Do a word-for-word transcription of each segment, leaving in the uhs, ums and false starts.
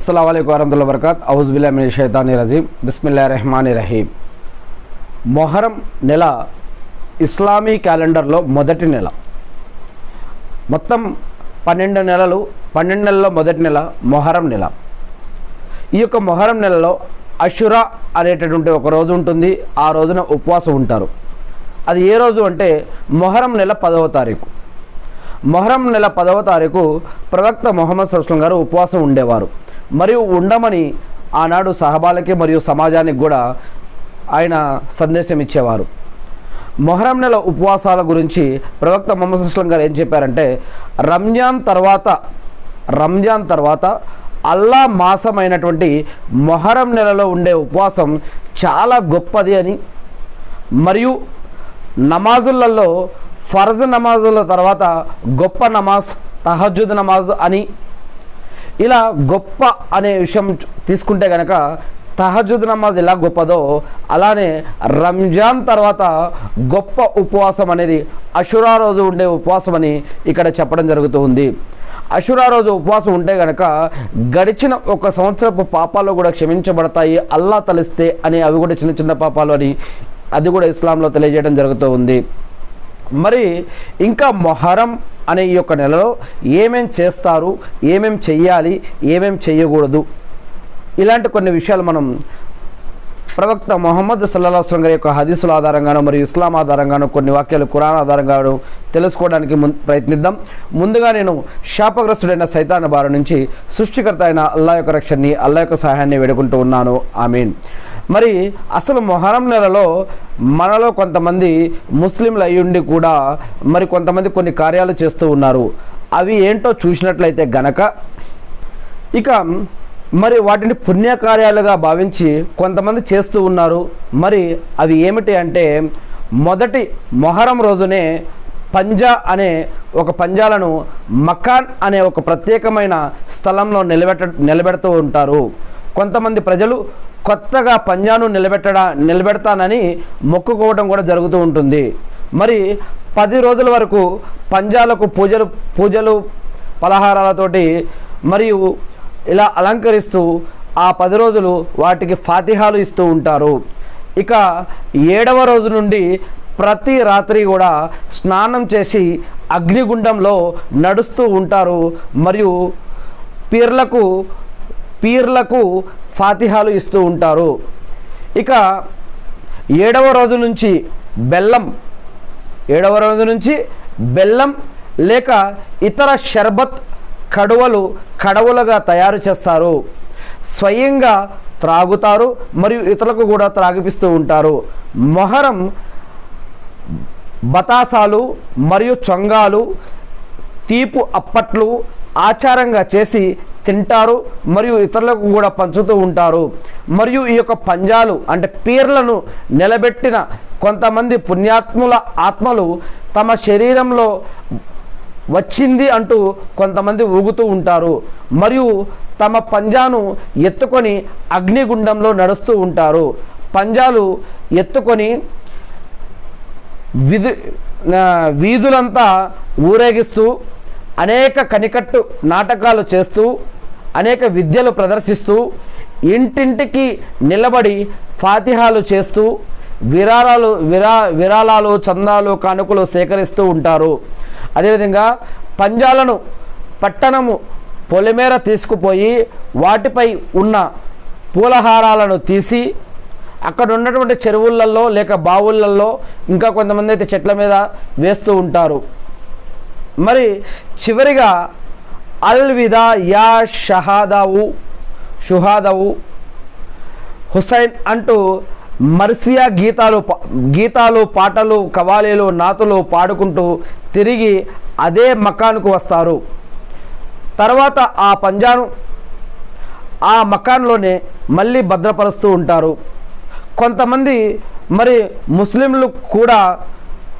अस्सलामु अलैकुम वरहमतुल्लाहि वबरकातुहू औज़ु बिल्लाहि मिनश शैतानिर रजीम बिस्मिल्लाहिर रहमानिर रहीम మొహరం నెల ఇస్లామీ క్యాలెండర్లో మొదటి నెల. మొత్తం పన్నెండు నెలలు పన్నెండు నెలల్లో మొదటి నెల మొహరం నెల. ఈ యొక్క మొహరం నెలలో అషురా అనేటటువంటి ఒక రోజు ఉంటుంది. ఆ రోజున ఉపవాసం ఉంటారు. అది ఏ రోజు అంటే మొహరం నెల పదవ తారీఖు. మొహరం నెల పదవ తారీఖు ప్రవక్త ముహమ్మద్ సల్లల్లాహు అలైహి వసల్లం గారు ఉపవాసం ఉండేవారు. మరియు ఉండమని ఆనాడు సహబాలకి మరియు సమాజానికి కూడా ఆయన సందేశం ఇచ్చేవారు. మొహరం నెల ఉపవాసాల గురించి ప్రవక్త ముహమ్మద్ సల్లల్లాహు అలైహి వసల్లం గారు ఏం చెప్పారంటే, రంజాన్ తర్వాత రంజాన్ తర్వాత అల్లా మాసమైనటువంటి మొహరం నెలలో ఉండే ఉపవాసం చాలా గొప్పది అని, మరియు నమాజులలో ఫర్జ్ నమాజుల తర్వాత గొప్ప నమాజ్ తహజ్జుద్ నమాజ్ అని, ఇలా గొప్ప అనే విషయం తీసుకుంటే కనుక తహజ్జుద్ నమాజ్ ఎలా గొప్పదో అలానే రంజాన్ తర్వాత గొప్ప ఉపవాసం అనేది అషురా రోజు ఉండే ఉపవాసం అని ఇక్కడ చెప్పడం జరుగుతూ ఉంది. అషురా రోజు ఉపవాసం ఉంటే కనుక గడిచిన ఒక సంవత్సరపు పాపాలు కూడా క్షమించబడతాయి అల్లా తలిస్తే అని, అవి కూడా చిన్న చిన్న పాపాలు అని అది కూడా ఇస్లాంలో తెలియజేయడం జరుగుతూ ఉంది. మరి ఇంకా మొహరం అనే ఈ యొక్క నెలలో ఏమేం చేస్తారు, ఏమేం చెయ్యాలి, ఏమేం చెయ్యకూడదు, ఇలాంటి కొన్ని విషయాలు మనం ప్రవక్త ముహమ్మద్ సల్లల్లాహు అలైహి వసల్లం గారి యొక్క హదీసుల ఆధారంగానో మరియు ఇస్లాం ఆధారంగానో కొన్ని వాక్యాలు ఖురాన్ ఆధారంగానో తెలుసుకోవడానికి ప్రయత్నిద్దాం. ముందుగా నేను శాపగ్రస్తుడైన సైతాన్ బారి నుంచి సృష్టికర్త అయిన అల్లా యొక్క రక్షణని, అల్లా యొక్క సహాయాన్ని వేడుకుంటూ ఉన్నాను. ఆమీన్. మరి అసలు మొహరం నెలలో మనలో కొంతమంది ముస్లింలు అయ్యుండి కూడా మరి కొంతమంది కొన్ని కార్యాలు చేస్తూ ఉన్నారు. అవి ఏంటో చూసినట్లయితే గనక ఇక మరి వాటిని పుణ్యకార్యాలుగా భావించి కొంతమంది చేస్తూ ఉన్నారు. మరి అవి ఏమిటి అంటే, మొదటి మొహరం రోజునే పంజా అనే ఒక పంజాలను మకాన్ అనే ఒక ప్రత్యేకమైన స్థలంలో నిలబెట్ట నిలబెడుతూ ఉంటారు. కొంతమంది ప్రజలు కొత్తగా పంజాను నిలబెట్టడా నిలబెడతానని మొక్కుకోవడం కూడా జరుగుతూ ఉంటుంది. మరి పది రోజుల వరకు పంజాలకు పూజలు పూజలు పలహారాలతోటి మరియు ఇలా అలంకరిస్తూ ఆ పది రోజులు వాటికి ఫాతిహాలు ఇస్తూ ఉంటారు. ఇక ఏడవ రోజు నుండి ప్రతి రాత్రి కూడా స్నానం చేసి అగ్నిగుండంలో నడుస్తూ ఉంటారు. మరియు పీర్లకు పీర్లకు ఫాతిహాలు ఇస్తూ ఉంటారు. ఇక ఏడవ రోజు నుంచి బెల్లం ఏడవ రోజు నుంచి బెల్లం లేక ఇతర షర్బత్ కడువలు కడవులుగా తయారు చేస్తారు. స్వయంగా త్రాగుతారు మరియు ఇతరులకు కూడా త్రాగిపిస్తూ ఉంటారు. మొహరం బతాసాలు మరియు చొంగాలు, తీపు అప్పట్లు ఆచారంగా చేసి తింటారు మరియు ఇతరులకు కూడా పంచుతూ ఉంటారు. మరియు ఈ యొక్క పంజాలు అంటే పీర్లను నిలబెట్టిన కొంతమంది పుణ్యాత్ముల ఆత్మలు తమ శరీరంలో వచ్చింది అంటూ కొంతమంది ఊగుతూ ఉంటారు. మరియు తమ పంజాను ఎత్తుకొని అగ్నిగుండంలో నడుస్తూ ఉంటారు. పంజాలు ఎత్తుకొని విధి వీధులంతా ఊరేగిస్తూ అనేక కనికట్టు నాటకాలు చేస్తూ అనేక విద్యలు ప్రదర్శిస్తూ ఇంటింటికి నిలబడి ఫాతిహాలు చేస్తూ విరాళాలు విరా విరాళాలు చందాలు కానుకలు సేకరిస్తూ ఉంటారు. అదేవిధంగా పంజాలను పట్టణము పొలిమేర తీసుకుపోయి వాటిపై ఉన్న పూలహారాలను తీసి అక్కడ ఉన్నటువంటి చెరువులలో లేక బావులలో ఇంకా కొంతమంది అయితే చెట్ల మీద వేస్తూ ఉంటారు. మరి చివరిగా అల్విదా యా షహాదావు షుహాదావు హుసైన్ అంటూ మర్సియా గీతాలు గీతాలు పాటలు కవాలీలు నాతులు పాడుకుంటూ తిరిగి అదే మకాన్కు వస్తారు. తర్వాత ఆ పంజాను ఆ మకాన్లోనే మళ్ళీ భద్రపరుస్తూ ఉంటారు. కొంతమంది మరి ముస్లింలు కూడా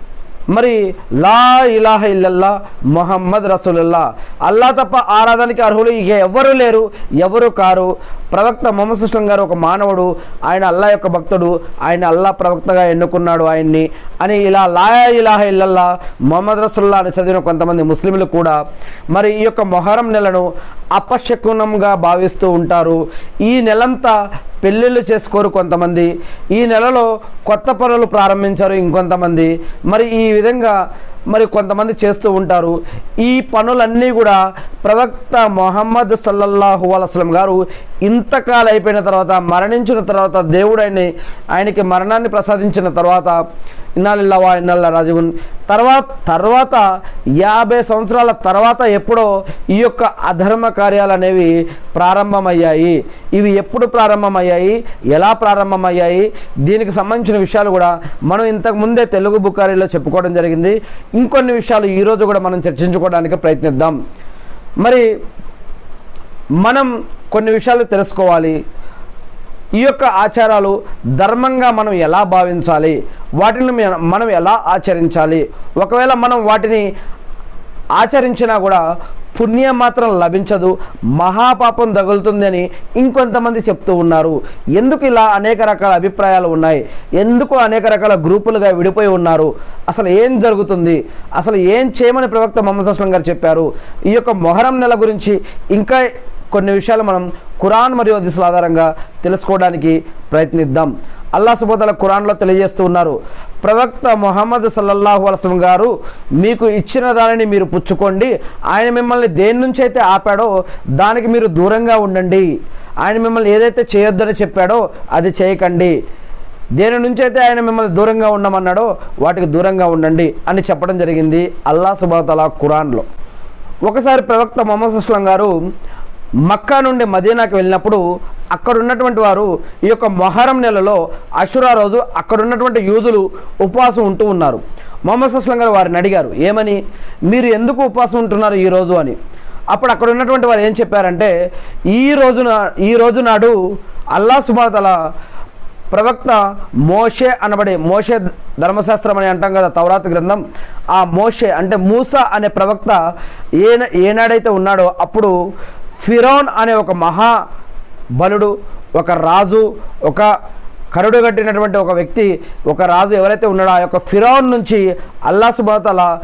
మరి లా ఇలాహ ఇల్లల్లా మొహమ్మద్ రసూలుల్లా, అల్లా తప్ప ఆరాధనకి అర్హులు ఇక ఎవరు లేరు, ఎవరు కారు. ప్రవక్త మొహమ్మద్ సుస్లం గారు ఒక మానవుడు, ఆయన అల్లా యొక్క భక్తుడు, ఆయన అల్లా ప్రవక్తగా ఎన్నుకున్నాడు ఆయన్ని అని ఇలా లా ఇలాహ ఇల్లల్లా మొహమ్మద్ రసూలుల్లా అని చదివిన కొంతమంది ముస్లింలు కూడా మరి ఈ యొక్క మొహరం నెలను అపశకునంగా భావిస్తూ ఉంటారు. ఈ నెలంతా పెళ్ళిళ్ళు చేసుకోరు కొంతమంది, ఈ నెలలో కొత్త పనులు ప్రారంభించారు ఇంకొంతమంది, మరి ఈ విధంగా మరి కొంతమంది చేస్తూ ఉంటారు. ఈ పనులన్నీ కూడా ప్రవక్త మొహమ్మద్ సల్లల్లాహు అలైహి వసల్లం గారు ఇంతకాలం అయిపోయిన తర్వాత, మరణించిన తర్వాత, దేవుడు ఆయన ఆయనకి మరణాన్ని ప్రసాదించిన తర్వాత, ఇన్నాళ్ళ ఇన్నాళ్ళ రాజున్ తర్వాత తర్వాత యాభై సంవత్సరాల తర్వాత ఎప్పుడో ఈ యొక్క అధర్మ కార్యాలు అనేవి ప్రారంభమయ్యాయి. ఇవి ఎప్పుడు ప్రారంభమయ్యాయి, ఎలా ప్రారంభమయ్యాయి, దీనికి సంబంధించిన విషయాలు కూడా మనం ఇంతకు ముందే తెలుగు బుకారీలో చెప్పుకోవడం జరిగింది. ఇంకొన్ని విషయాలు ఈరోజు కూడా మనం చర్చించుకోవడానికి ప్రయత్నిద్దాం. మరి మనం కొన్ని విషయాలు తెలుసుకోవాలి. ఈ యొక్క ఆచారాలు ధర్మంగా మనం ఎలా భావించాలి, వాటిని మనం ఎలా ఆచరించాలి. ఒకవేళ మనం వాటిని ఆచరించినా కూడా పుణ్యం మాత్రం లభించదు, మహాపాపం తగులుతుంది అని ఇంకొంతమంది చెప్తూ ఉన్నారు. ఎందుకు ఇలా అనేక రకాల అభిప్రాయాలు ఉన్నాయి, ఎందుకు అనేక రకాల గ్రూపులుగా విడిపోయి ఉన్నారు, అసలు ఏం జరుగుతుంది, అసలు ఏం చేయమని ప్రవక్త మొహమ్మద్ సుస్లం గారు చెప్పారు. ఈ యొక్క మొహరం నెల గురించి ఇంకా కొన్ని విషయాలు మనం ఖురాన్ మరియు హదీసుల ఆధారంగా తెలుసుకోవడానికి ప్రయత్నిద్దాం. అల్లాహ్ సుబ్హానహు వ తఆలా ఖురాన్లో తెలియజేస్తూ ఉన్నారు, ప్రవక్త మొహమ్మద్ సల్లల్లాహు అలైహి వసల్లం గారు మీకు ఇచ్చిన దానిని మీరు పుచ్చుకోండి, ఆయన మిమ్మల్ని దేని నుంచి అయితే ఆపాడో దానికి మీరు దూరంగా ఉండండి, ఆయన మిమ్మల్ని ఏదైతే చేయొద్దని చెప్పాడో అది చేయకండి, దేని నుంచి అయితే ఆయన మిమ్మల్ని దూరంగా ఉండమన్నాడో వాటికి దూరంగా ఉండండి అని చెప్పడం జరిగింది అల్లాహ్ సుబ్హానహు వ తఆలా ఖురాన్లో. ఒకసారి ప్రవక్త మొహమ్మద్ సుస్లం గారు మక్కా నుండి మదీనాకి వెళ్ళినప్పుడు అక్కడ ఉన్నటువంటి వారు ఈ యొక్క మొహరం నెలలో అషురా రోజు అక్కడ ఉన్నటువంటి యూదులు ఉపవాసం ఉంటూ ఉన్నారు. మొహమ్మద్ సుస్లం గారు వారిని అడిగారు, ఏమని, మీరు ఎందుకు ఉపవాసం ఉంటున్నారు ఈరోజు అని. అప్పుడు అక్కడ ఉన్నటువంటి వారు ఏం చెప్పారంటే, ఈ రోజున ఈ రోజు నాడు అల్లాహ్ సుబ్హానహు వ తఆలా ప్రవక్త మోషే అనబడే, మోషే ధర్మశాస్త్రం అని అంటాం కదా తౌరాత్ గ్రంథం, ఆ మోషే అంటే మూసా అనే ప్రవక్త ఏ ఏనాడైతే ఉన్నాడో అప్పుడు ఫిరౌన్ అనే ఒక మహా బలుడు, ఒక రాజు, ఒక కరుడు కట్టినటువంటి ఒక వ్యక్తి, ఒక రాజు ఎవరైతే ఉన్నాడో ఆ యొక్క ఫిరౌన్ నుంచి అల్లాహ్ సుబ్హానహు వ తఆలా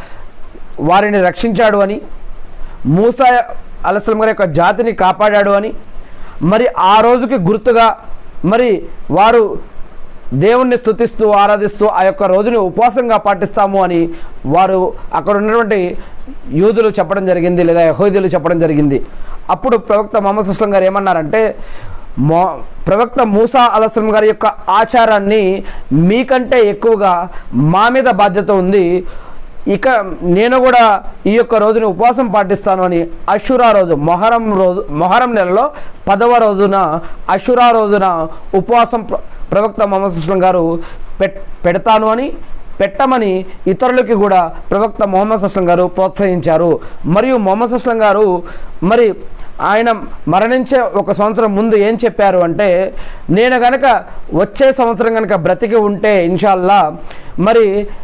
వారిని రక్షించాడు అని, మూసా అలైహిస్సలాం గారి యొక్క జాతిని కాపాడాడు అని, మరి ఆ రోజుకి గుర్తుగా మరి వారు దేవుణ్ణి స్తుతిస్తూ ఆరాధిస్తూ ఆ యొక్క రోజుని ఉపవాసంగా పాటిస్తాము అని వారు అక్కడ ఉన్నటువంటి యూదులు చెప్పడం జరిగింది, లేదా యెహూదీలు చెప్పడం జరిగింది. అప్పుడు ప్రవక్త మొహమ్మద్ సుస్లం గారు ఏమన్నారంటే, మో ప్రవక్త మూసా అలైహిస్సలాం గారి యొక్క ఆచారాన్ని మీకంటే ఎక్కువగా మా మీద బాధ్యత ఉంది, ఇక నేను కూడా ఈ యొక్క రోజుని ఉపవాసం పాటిస్తాను అని అషురా రోజు, మొహరం రోజు, మొహరం నెలలో పదవ రోజున అషురా రోజున ఉపవాసం ప్రవక్త మొహమ్మద్ సుస్లం గారు పెట్ పెడతాను అని, పెట్టమని ఇతరులకి కూడా ప్రవక్త మొహమ్మద్ సుస్లం గారు ప్రోత్సహించారు. మరియు మొహమ్మద్ సుస్లం గారు మరి ఆయన మరణించే ఒక సంవత్సరం ముందు ఏం చెప్పారు అంటే, నేను కనుక వచ్చే సంవత్సరం కనుక బ్రతికి ఉంటే ఇన్షాల్లా మరి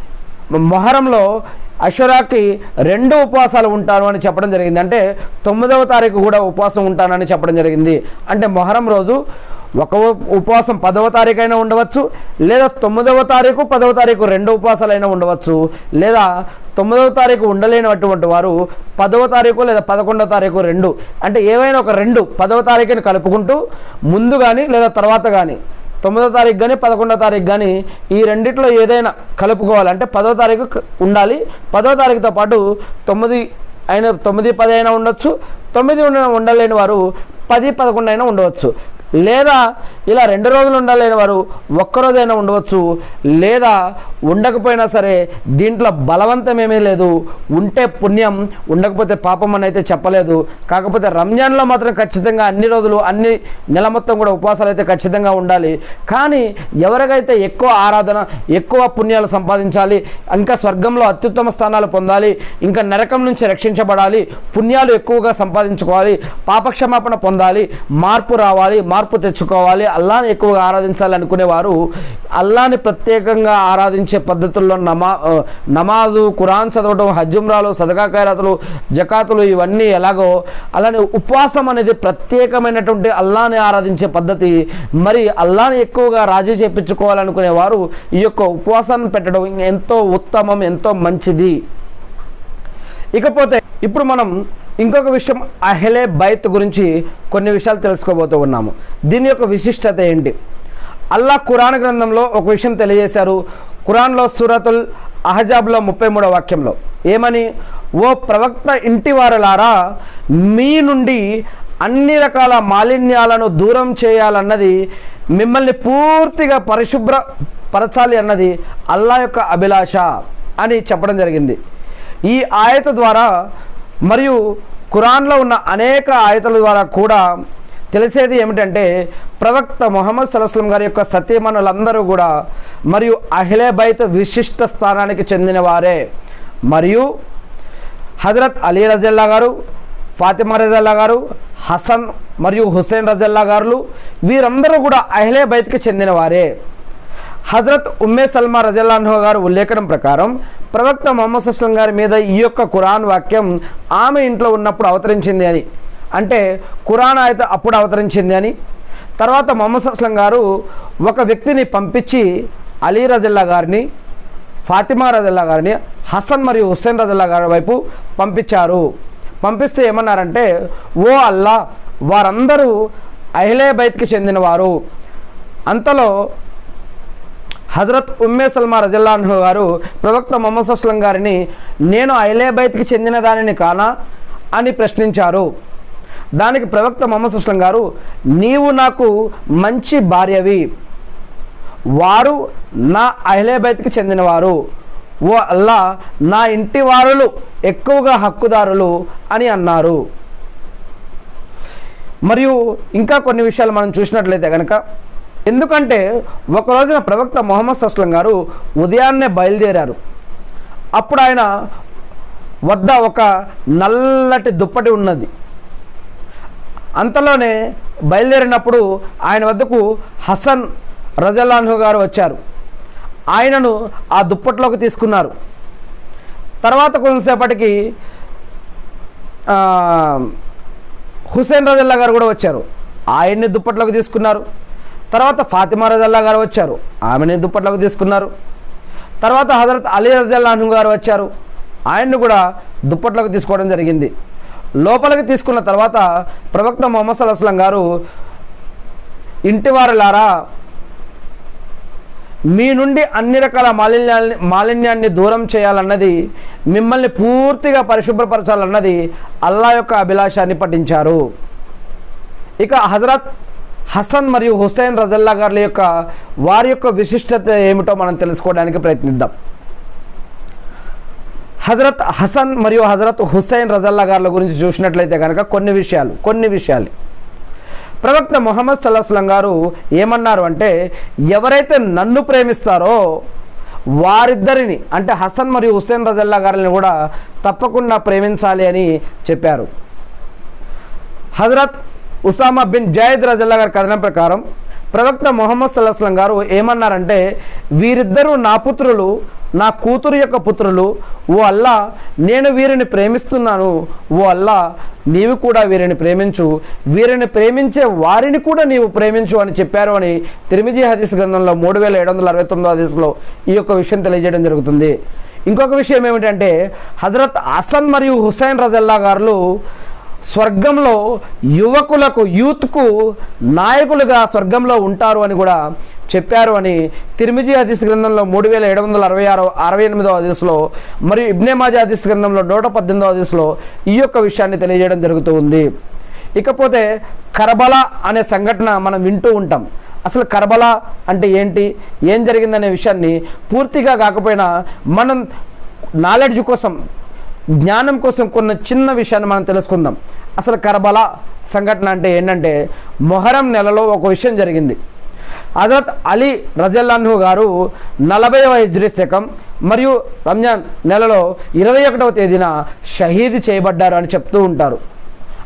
మొహరంలో అషురాకి రెండు ఉపవాసాలు ఉంటాను అని చెప్పడం జరిగింది. అంటే తొమ్మిదవ తారీఖు కూడా ఉపవాసం ఉంటానని చెప్పడం జరిగింది. అంటే మొహరం రోజు ఒక ఉపవాసం పదవ తారీఖు అయినా ఉండవచ్చు, లేదా తొమ్మిదవ తారీఖు పదవ తారీఖు రెండు ఉపవాసాలైనా ఉండవచ్చు, లేదా తొమ్మిదవ తారీఖు ఉండలేనటువంటి వారు పదవ తారీఖు లేదా పదకొండవ తారీఖు రెండు, అంటే ఏవైనా ఒక రెండు పదవ తారీఖుని కలుపుకుంటూ ముందు కానీ లేదా తర్వాత కానీ, తొమ్మిదో తారీఖు కానీ పదకొండో తారీఖు కానీ ఈ రెండిట్లో ఏదైనా కలుపుకోవాలి. అంటే పదో తారీఖు ఉండాలి, పదో తారీఖుతో పాటు తొమ్మిది అయినా తొమ్మిది పది అయినా ఉండొచ్చు, తొమ్మిది ఉండ ఉండలేని వారు పది పదకొండు అయినా ఉండవచ్చు, లేదా ఇలా రెండు రోజులు ఉండలేని వారు ఒక్కరోజైనా ఉండవచ్చు, లేదా ఉండకపోయినా సరే దీంట్లో బలవంతం ఏమీ లేదు, ఉంటే పుణ్యం ఉండకపోతే పాపం అని అయితే చెప్పలేదు. కాకపోతే రంజాన్లో మాత్రం ఖచ్చితంగా అన్ని రోజులు అన్ని నెల మొత్తం కూడా ఉపవాసాలు అయితే ఖచ్చితంగా ఉండాలి. కానీ ఎవరికైతే ఎక్కువ ఆరాధన ఎక్కువ పుణ్యాలు సంపాదించాలి, ఇంకా స్వర్గంలో అత్యుత్తమ స్థానాలు పొందాలి, ఇంకా నరకం నుంచి రక్షించబడాలి, పుణ్యాలు ఎక్కువగా సంపాదించుకోవాలి, పాపక్షమాపణ పొందాలి, మార్పు రావాలి, మార్పు మార్పు తెచ్చుకోవాలి, అల్లాని ఎక్కువగా ఆరాధించాలి అనుకునేవారు అల్లాని ప్రత్యేకంగా ఆరాధించే పద్ధతుల్లో నమా నమాజు, ఖురాన్ చదవడం, హజ్జుమ్రాలు, సదకా ఖైరాతులు, జకాతులు ఇవన్నీ ఎలాగో అలానే ఉపవాసం అనేది ప్రత్యేకమైనటువంటి అల్లాని ఆరాధించే పద్ధతి. మరి అల్లాని ఎక్కువగా రాజీ చేయించుకోవాలనుకునేవారు ఈ యొక్క ఉపవాసాన్ని పెట్టడం ఎంతో ఉత్తమం, ఎంతో మంచిది. ఇకపోతే ఇప్పుడు మనం ఇంకొక విషయం అహ్లే బైత్ గురించి కొన్ని విషయాలు తెలుసుకోబోతూ ఉన్నాము. దీని యొక్క విశిష్టత ఏంటి? అల్లాహ్ ఖురాన్ గ్రంథంలో ఒక విషయం తెలియజేశారు. ఖురాన్లో సూరతుల్ అహజాబ్లో ముప్పై మూడవ వాక్యంలో ఏమని, ఓ ప్రవక్త ఇంటి వారలారా, మీ నుండి అన్ని రకాల మాలిన్యాలను దూరం చేయాలన్నది, మిమ్మల్ని పూర్తిగా పరిశుభ్ర పరచాలి అన్నది అల్లాహ్ యొక్క అభిలాష అని చెప్పడం జరిగింది. ఈ ఆయత ద్వారా మరియు ఖురాన్లో ఉన్న అనేక ఆయతల ద్వారా కూడా తెలిసేది ఏమిటంటే ప్రవక్త ముహమ్మద్ సల్లల్లాహు అలైహి వసల్లం గారి యొక్క సతీమణులందరూ కూడా మరియు అహ్లే బైత్ విశిష్ట స్థానానికి చెందినవారే. మరియు హజరత్ అలీ రజల్లా గారు, ఫాతిమా రజల్లా గారు, హసన్ మరియు హుస్సేన్ రజల్లా గారు వీరందరూ కూడా అహ్లే బైత్కి చెందినవారే. హజరత్ ఉమ్మే సల్మా రజల్లాహు గారు ఉల్లేఖనం ప్రకారం ప్రవక్త ముహమ్మద్ సల్లల్లాహు అలైహి వసల్లం గారి మీద ఈ యొక్క ఖురాన్ వాక్యం ఆమె ఇంట్లో ఉన్నప్పుడు అవతరించింది అని, అంటే ఖురాన్ ఆయత అప్పుడు అవతరించింది అని. తర్వాత ముహమ్మద్ సల్లల్లాహు అలైహి వసల్లం గారు ఒక వ్యక్తిని పంపించి అలీ రజల్లా గారిని, ఫాతిమా రజల్లా గారిని, హసన్ మరియు హుస్సేన్ రజల్లా గారి వైపు పంపించారు. పంపిస్తే ఏమన్నారంటే, ఓ అల్లా, వారందరూ అహ్లే బైత్కి చెందినవారు. అంతలో హజరత్ ఉమ్మే సల్మా రజల్లాహు గారు ప్రవక్త ముహమ్మద్ సల్లల్లాహు అలైహి వసల్లం గారిని, నేను అహ్లే బైత్కి చెందిన దానిని కానా అని ప్రశ్నించారు. దానికి ప్రవక్త ముహమ్మద్ సల్లల్లాహు అలైహి వసల్లం గారు, నీవు నాకు మంచి భార్యవి, వారు నా అహ్లే బైత్కి చెందినవారు, ఓ అల్లా, నా ఇంటి వారులు ఎక్కువగా హక్కుదారులు అని అన్నారు. మరియు ఇంకా కొన్ని విషయాలు మనం చూసినట్లయితే కనుక, ఎందుకంటే ఒక రోజున ప్రవక్త ముహమ్మద్ సల్లల్లాహు అలైహి వసల్లం గారు ఉదయాన్నే బయలుదేరారు. అప్పుడు ఆయన వద్ద ఒక నల్లటి దుప్పటి ఉన్నది. అంతలోనే బయలుదేరినప్పుడు ఆయన వద్దకు హసన్ రజల్లాహు గారు వచ్చారు. ఆయనను ఆ దుప్పట్లోకి తీసుకున్నారు. తర్వాత కొంతసేపటికి హుస్సేన్ రజల్లా గారు కూడా వచ్చారు. ఆయన్ని దుప్పట్లోకి తీసుకున్నారు. తర్వాత ఫాతిమా రజల్లా గారు వచ్చారు. ఆమెని దుప్పట్లోకి తీసుకున్నారు. తర్వాత హజరత్ అలీ రజల్లాహు గారు వచ్చారు. ఆయన్ని కూడా దుప్పట్లోకి తీసుకోవడం జరిగింది. లోపలికి తీసుకున్న తర్వాత ప్రవక్త ముహమ్మద్ సల్లల్లాహు అలైహి వసల్లం గారు, ఇంటివారులారా, మీ నుండి అన్ని రకాల మాలిన్యాన్ని మాలిన్యాన్ని దూరం చేయాలన్నది, మిమ్మల్ని పూర్తిగా పరిశుభ్రపరచాలన్నది అల్లాహ్ యొక్క అభిలాషాన్ని పఠించారు. ఇక హజరత్ హసన్ మరియు హుస్సేన్ రజల్లా గారి యొక్క వారి యొక్క విశిష్టత ఏమిటో మనం తెలుసుకోవడానికి ప్రయత్నిద్దాం. హజరత్ హసన్ మరియు హజరత్ హుస్సేన్ రజల్లా గారి గురించి చూసినట్లయితే కనుక కొన్ని విషయాలు కొన్ని విషయాలు ప్రవక్త ముహమ్మద్ సల్లల్లాహు అలైహి వసల్లం గారు ఏమన్నారు అంటే, ఎవరైతే నన్ను ప్రేమిస్తారో వారిద్దరిని, అంటే హసన్ మరియు హుస్సేన్ రజల్లా గారిని కూడా తప్పకుండా ప్రేమించాలి అని చెప్పారు. హజరత్ ఉసామా బిన్ జైద్ రజల్లా గారి కథనం ప్రకారం ప్రవక్త ముహమ్మద్ సల్లల్లాహు అలైహి వసల్లం గారు ఏమన్నారంటే, వీరిద్దరూ నా పుత్రులు, నా కూతురు యొక్క పుత్రులు. ఓ అల్లా, నేను వీరిని ప్రేమిస్తున్నాను. ఓ అల్లా, నీవు కూడా వీరిని ప్రేమించు, వీరిని ప్రేమించే వారిని కూడా నీవు ప్రేమించు అని చెప్పారు అని తిర్మిజీ హదీస్ గ్రంథంలో మూడు వేల ఏడు వందల అరవై తొమ్మిదో హదీస్లో ఈ యొక్క విషయం తెలియజేయడం జరుగుతుంది. ఇంకొక విషయం ఏమిటంటే, హజరత్ హసన్ మరియు హుస్సేన్ రజల్లా గారు స్వర్గంలో యువకులకు యూత్కు నాయకులుగా స్వర్గంలో ఉంటారు అని కూడా చెప్పారు అని తిర్మిజీ హదీస్ గ్రంథంలో మూడు వేల ఏడు వందల అరవై ఆరో అరవై ఎనిమిదో హదీస్లో మరియు ఇబ్నే మాజా హదీస్ గ్రంథంలో నూట పద్దెనిమిదో హదీస్లో ఈ యొక్క విషయాన్ని తెలియజేయడం జరుగుతూ ఉంది. ఇకపోతే కర్బలా అనే సంఘటన మనం వింటూ ఉంటాం. అసలు కర్బలా అంటే ఏంటి, ఏం జరిగిందనే విషయాన్ని పూర్తిగా కాకపోయినా మనం నాలెడ్జ్ కోసం, జ్ఞానం కోసం కొన్ని చిన్న విషయాన్ని మనం తెలుసుకుందాం. అసలు కర్బలా సంఘటన అంటే ఏంటంటే, మొహరం నెలలో ఒక విషయం జరిగింది. హజరత్ అలీ రజల్లాహు గారు నలభైవ హిజ్రీ శకం మరియు రంజాన్ నెలలో ఇరవై ఒకటవ తేదీన షహీద్ చేయబడ్డారు అని చెప్తూ ఉంటారు.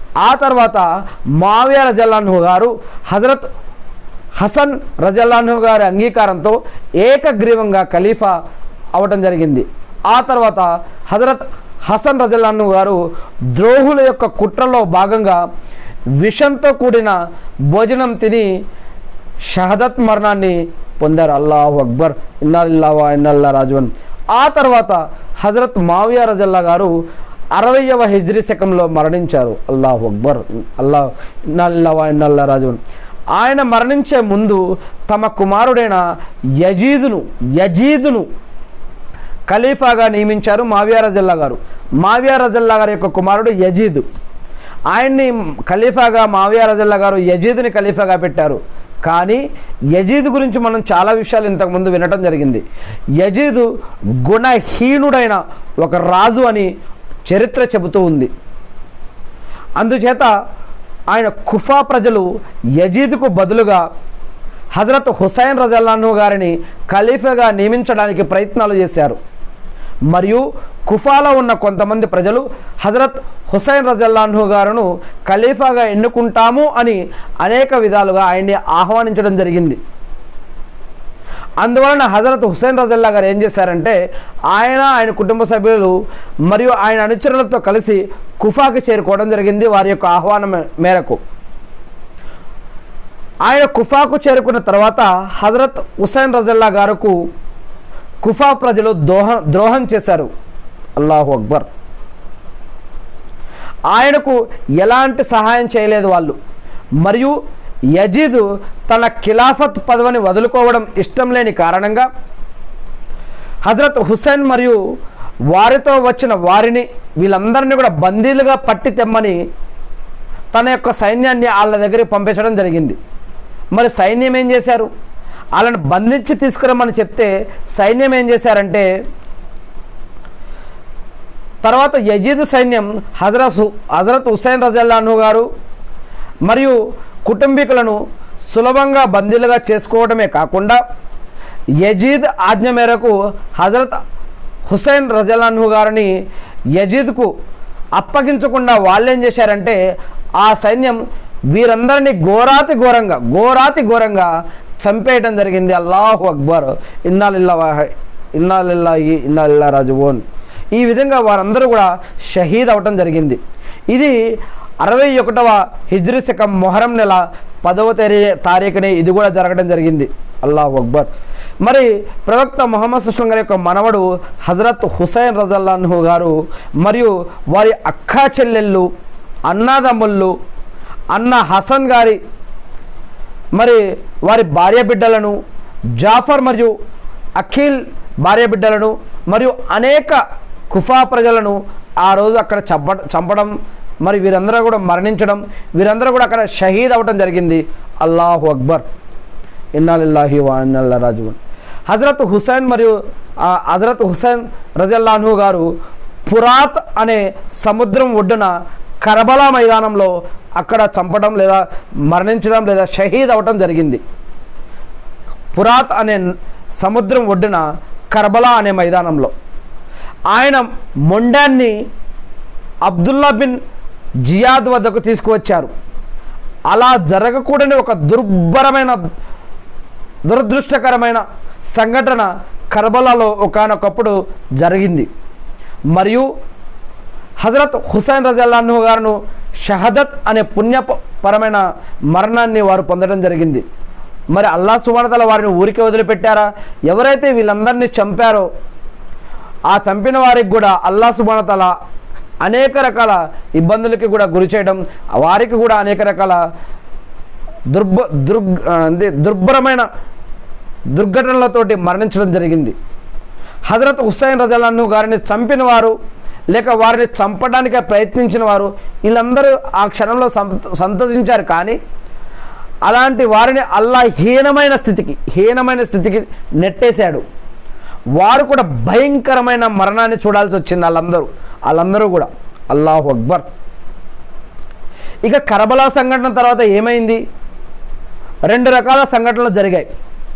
ఆ తర్వాత ముఆవియా రజల్లాహు గారు హజరత్ హసన్ రజల్లాహు గారి అంగీకారంతో ఏకగ్రీవంగా ఖలీఫా అవటం జరిగింది. ఆ తర్వాత హజరత్ హసన్ రజల్లాహు గారు ద్రోహుల యొక్క కుట్రలో భాగంగా విషంతో కూడిన భోజనం తిని షహదత్ మరణాన్ని పొందారు. అల్లాహు అక్బర్, ఇన్నా లిల్లాహి వ ఇన్నా ఇలైహి రాజిఊన్. ఆ తర్వాత హజరత్ ముఆవియా రజల్లా గారు అరవైవ హిజ్రీ శకంలో మరణించారు. అల్లాహు అక్బర్, అల్లా ఇన్నా లిల్లాహి వ ఇన్నా ఇలైహి రాజిఊన్. ఆయన మరణించే ముందు తమ కుమారుడైన యజీదును యజీదును ఖలీఫాగా నియమించారు ముఆవియా రజల్లా గారు. ముఆవియా రజల్లా గారి యొక్క కుమారుడు యజీద్. ఆయన్ని ఖలీఫాగా ముఆవియా రజల్లా గారు యజీద్ని ఖలీఫాగా పెట్టారు. కానీ యజీద్ గురించి మనం చాలా విషయాలు ఇంతకుముందు వినటం జరిగింది. యజీద్ గుణహీనుడైన ఒక రాజు అని చరిత్ర చెబుతూ ఉంది. అందుచేత ఆయన కుఫా ప్రజలు యజీద్కు బదులుగా హజరత్ హుసైన్ రజల్లాహు గారిని ఖలీఫాగా నియమించడానికి ప్రయత్నాలు చేశారు. మరియు కుఫాలో ఉన్న కొంతమంది ప్రజలు హజరత్ హుసైన్ రజల్లాహు గారును ఖలీఫాగా ఎన్నుకుంటాము అని అనేక విధాలుగా ఆయన్ని ఆహ్వానించడం జరిగింది. అందువలన హజరత్ హుసైన్ రజల్లా గారు ఏం చేశారంటే ఆయన ఆయన కుటుంబ సభ్యులు మరియు ఆయన అనుచరులతో కలిసి కుఫాకి చేరుకోవడం జరిగింది వారి యొక్క ఆహ్వానం మేరకు. ఆయన కుఫాకు చేరుకున్న తర్వాత హజరత్ హుసైన్ రజల్లా గారుకు కుఫా ప్రజలు దోహ ద్రోహం చేశారు. అల్లాహు అక్బర్. ఆయనకు ఎలాంటి సహాయం చేయలేదు వాళ్ళు. మరియు యజీద్ తన ఖిలాఫత్ పదవిని వదులుకోవడం ఇష్టం లేని కారణంగా హజరత్ హుసైన్ మరియు వారితో వచ్చిన వారిని వీళ్ళందరినీ కూడా బందీలుగా పట్టి తెమ్మని తన యొక్క సైన్యాన్ని వాళ్ళ దగ్గరికి పంపించడం జరిగింది. మరి సైన్యం ఏం చేశారు? వాళ్ళని బంధించి తీసుకురమ్మని చెప్తే సైన్యం ఏం చేశారంటే తర్వాత యజీద్ సైన్యం హజరత్ హజరత్ హుసైన్ రజల్లాహు గారు మరియు కుటుంబీకులను సులభంగా బందీలుగా చేసుకోవడమే కాకుండా యజీద్ ఆజ్ఞ మేరకు హజరత్ హుసైన్ రజల్లాహు గారిని యజీద్కు అప్పగించకుండా వాళ్ళు ఏం చేశారంటే ఆ సైన్యం వీరందరినీ ఘోరాతి ఘోరంగా ఘోరాతి ఘోరంగా చంపేయడం జరిగింది. అల్లాహు అక్బర్, ఇన్నా లిల్లాహి ఇన్నా లిల్లాహి ఇన్నా ఇలైహి రాజిఊన్. ఈ విధంగా వారందరూ కూడా షహీద్ అవటం జరిగింది. ఇది అరవై ఒకటవ హిజ్రీ శకం మొహరం నెల పదవ తేదీ తారీఖునే ఇది కూడా జరగడం జరిగింది. అల్లాహు అక్బర్. మరి ప్రవక్త ముహమ్మద్ సల్లల్లాహు అలైహి వసల్లం యొక్క మనవడు హజరత్ హుసైన్ రజల్లాహు గారు మరియు వారి అక్కా చెల్లెళ్ళు, అన్నాదమ్ముళ్ళు, అన్న హసన్ గారి మరి వారి భార్య బిడ్డలను, జాఫర్ మరియు అఖిల్ భార్య బిడ్డలను మరియు అనేక కుఫా ప్రజలను ఆ రోజు అక్కడ చంప చంపడం మరి వీరందరూ కూడా మరణించడం, వీరందరూ కూడా అక్కడ షహీద్ అవ్వడం జరిగింది. అల్లాహు అక్బర్, ఇన్నా లిల్లాహి వ ఇన్నా ఇలైహి రాజిఊన్. హజరత్ హుసైన్ మరియు హజరత్ హుసైన్ రజల్లాహు గారు ఫురాత్ అనే సముద్రం ఒడ్డున కర్బలా మైదానంలో అక్కడ చంపడం లేదా మరణించడం లేదా షహీద్ అవ్వటం జరిగింది. ఫురాత్ అనే సముద్రం ఒడ్డున కర్బలా అనే మైదానంలో ఆయన మొండాన్ని అబ్దుల్లా బిన్ జియాద్ వద్దకు తీసుకువచ్చారు. అలా జరగకూడని ఒక దుర్భరమైన దురదృష్టకరమైన సంఘటన కర్బలాలో ఒకానొకప్పుడు జరిగింది. మరియు హజరత్ హుసైన్ రజల్లాహు గారును షహదత్ అనే పుణ్యపరమైన మరణాన్ని వారు పొందడం జరిగింది. మరి అల్లాహ్ సుబ్హానహు వ తఆలా వారిని ఊరికే వదిలిపెట్టారా? ఎవరైతే వీళ్ళందరినీ చంపారో ఆ చంపిన వారికి కూడా అల్లాహ్ సుబ్హానహు వ తఆలా అనేక రకాల ఇబ్బందులకి కూడా గురి చేయడం, వారికి కూడా అనేక రకాల దుర్భ దుర్గ్ దుర్భరమైన దుర్ఘటనలతోటి మరణించడం జరిగింది. హజరత్ హుసైన్ రజల్లాహు గారిని చంపిన వారు లేక వారిని చంపడానికి ప్రయత్నించిన వారు వీళ్ళందరూ ఆ క్షణంలో సంతోషించారు. కానీ అలాంటి వారిని అల్లాహ్ హీనమైన స్థితికి హీనమైన స్థితికి నెట్టేశాడు. వారు కూడా భయంకరమైన మరణాన్ని చూడాల్సి వచ్చింది. వాళ్ళందరూ వాళ్ళందరూ కూడా అల్లాహు అక్బర్. ఇక కర్బలా సంఘటన తర్వాత ఏమైంది? రెండు రకాల సంఘటనలు జరిగాయి.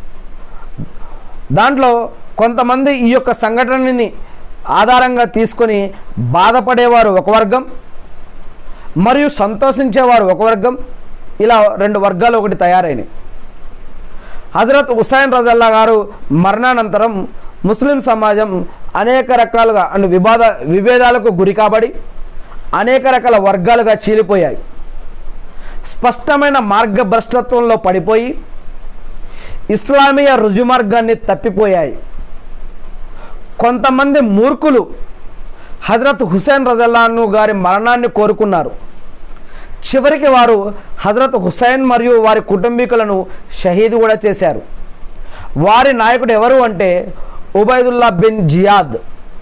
దాంట్లో కొంతమంది ఈ యొక్క సంఘటనని ఆధారంగా తీసుకొని బాధపడేవారు ఒక వర్గం, మరియు సంతోషించేవారు ఒక వర్గం, ఇలా రెండు వర్గాలు ఒకటి తయారైనవి. హజరత్ హుసైన్ రజల్లా గారు మరణానంతరం ముస్లిం సమాజం అనేక రకాలుగా అండ్ వివాద విభేదాలకు గురి కాబడి అనేక రకాల వర్గాలుగా చీలిపోయాయి. స్పష్టమైన మార్గభ్రష్టత్వంలో పడిపోయి ఇస్లామీయ రుజుమార్గాన్ని తప్పిపోయాయి. కొంతమంది మూర్ఖులు హజరత్ హుసైన్ రజల్లాను గారి మరణాన్ని కోరుకున్నారు. చివరికి వారు హజరత్ హుసైన్ మరియు వారి కుటుంబీకులను షహీద్ కూడా చేశారు. వారి నాయకుడు ఎవరు అంటే ఉబైదుల్లా బిన్ జియాద్.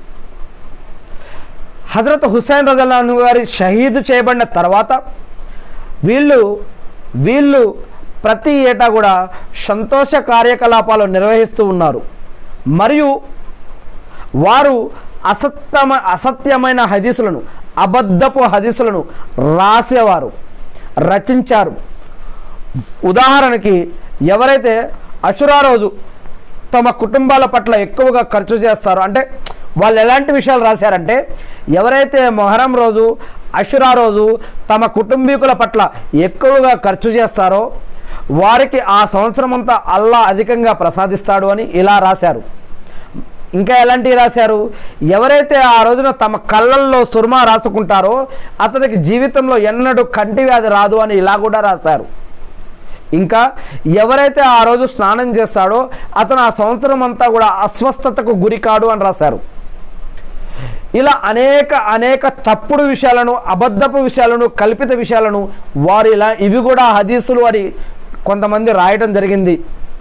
హజరత్ హుసైన్ రజల్లాను గారి షహీద్ చేయబడిన తర్వాత వీళ్ళు వీళ్ళు ప్రతి ఏటా కూడా సంతోష కార్యకలాపాలు నిర్వహిస్తూ ఉన్నారు. మరియు వారు అసత్యమ అసత్యమైన హదీసులను, అబద్ధపు హదీసులను రాసేవారు, రచించారు. ఉదాహరణకి ఎవరైతే అషురా రోజు తమ కుటుంబాల పట్ల ఎక్కువగా ఖర్చు చేస్తారో, అంటే వాళ్ళు ఎలాంటి విషయాలు రాశారంటే ఎవరైతే మొహరం రోజు అషురా రోజు తమ కుటుంబీకుల పట్ల ఎక్కువగా ఖర్చు చేస్తారో వారికి ఆ సంవత్సరం అంతా అల్లా అధికంగా ప్రసాదిస్తాడు అని ఇలా రాశారు. ఇంకా ఎలాంటివి రాశారు, ఎవరైతే ఆ రోజున తమ కళ్ళల్లో సుర్మా రాసుకుంటారో అతనికి జీవితంలో ఎన్నడూ కంటి వ్యాధి రాదు అని ఇలా కూడా రాశారు. ఇంకా ఎవరైతే ఆ రోజు స్నానం చేస్తాడో అతను ఆ సంవత్సరం అంతా కూడా అస్వస్థతకు గురి కాడు అని రాశారు. ఇలా అనేక అనేక తప్పుడు విషయాలను, అబద్ధపు విషయాలను, కల్పిత విషయాలను వారు ఇలా ఇవి కూడా హదీసులు అని కొంతమంది రాయడం జరిగింది.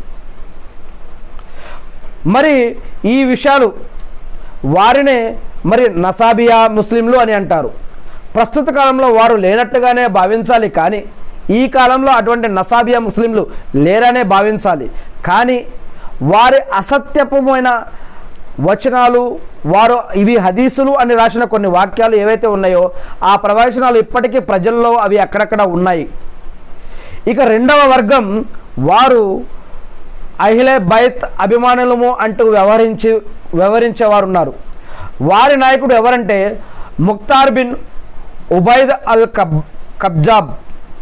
మరి ఈ విషయాలు వారినే మరి నసాబియా ముస్లింలు అని అంటారు. ప్రస్తుత కాలంలో వారు లేనట్టుగానే భావించాలి, కానీ ఈ కాలంలో అటువంటి నసాబియా ముస్లింలు లేరనే భావించాలి. కానీ వారి అసత్యపమైన వచనాలు, వారు ఇవి హదీసులు అని రాసిన కొన్ని వాక్యాలు ఏవైతే ఉన్నాయో ఆ ప్రవచనాలు ఇప్పటికీ ప్రజల్లో అవి అక్కడక్కడ ఉన్నాయి. ఇక రెండవ వర్గం వారు అహ్లే బైత్ అభిమానులము అంటూ వ్యవహరించి వ్యవహరించేవారు ఉన్నారు. వారి నాయకుడు ఎవరంటే ముఖ్తార్ బిన్ ఉబైద్ అల్ కబ్ కబ్జాబ్.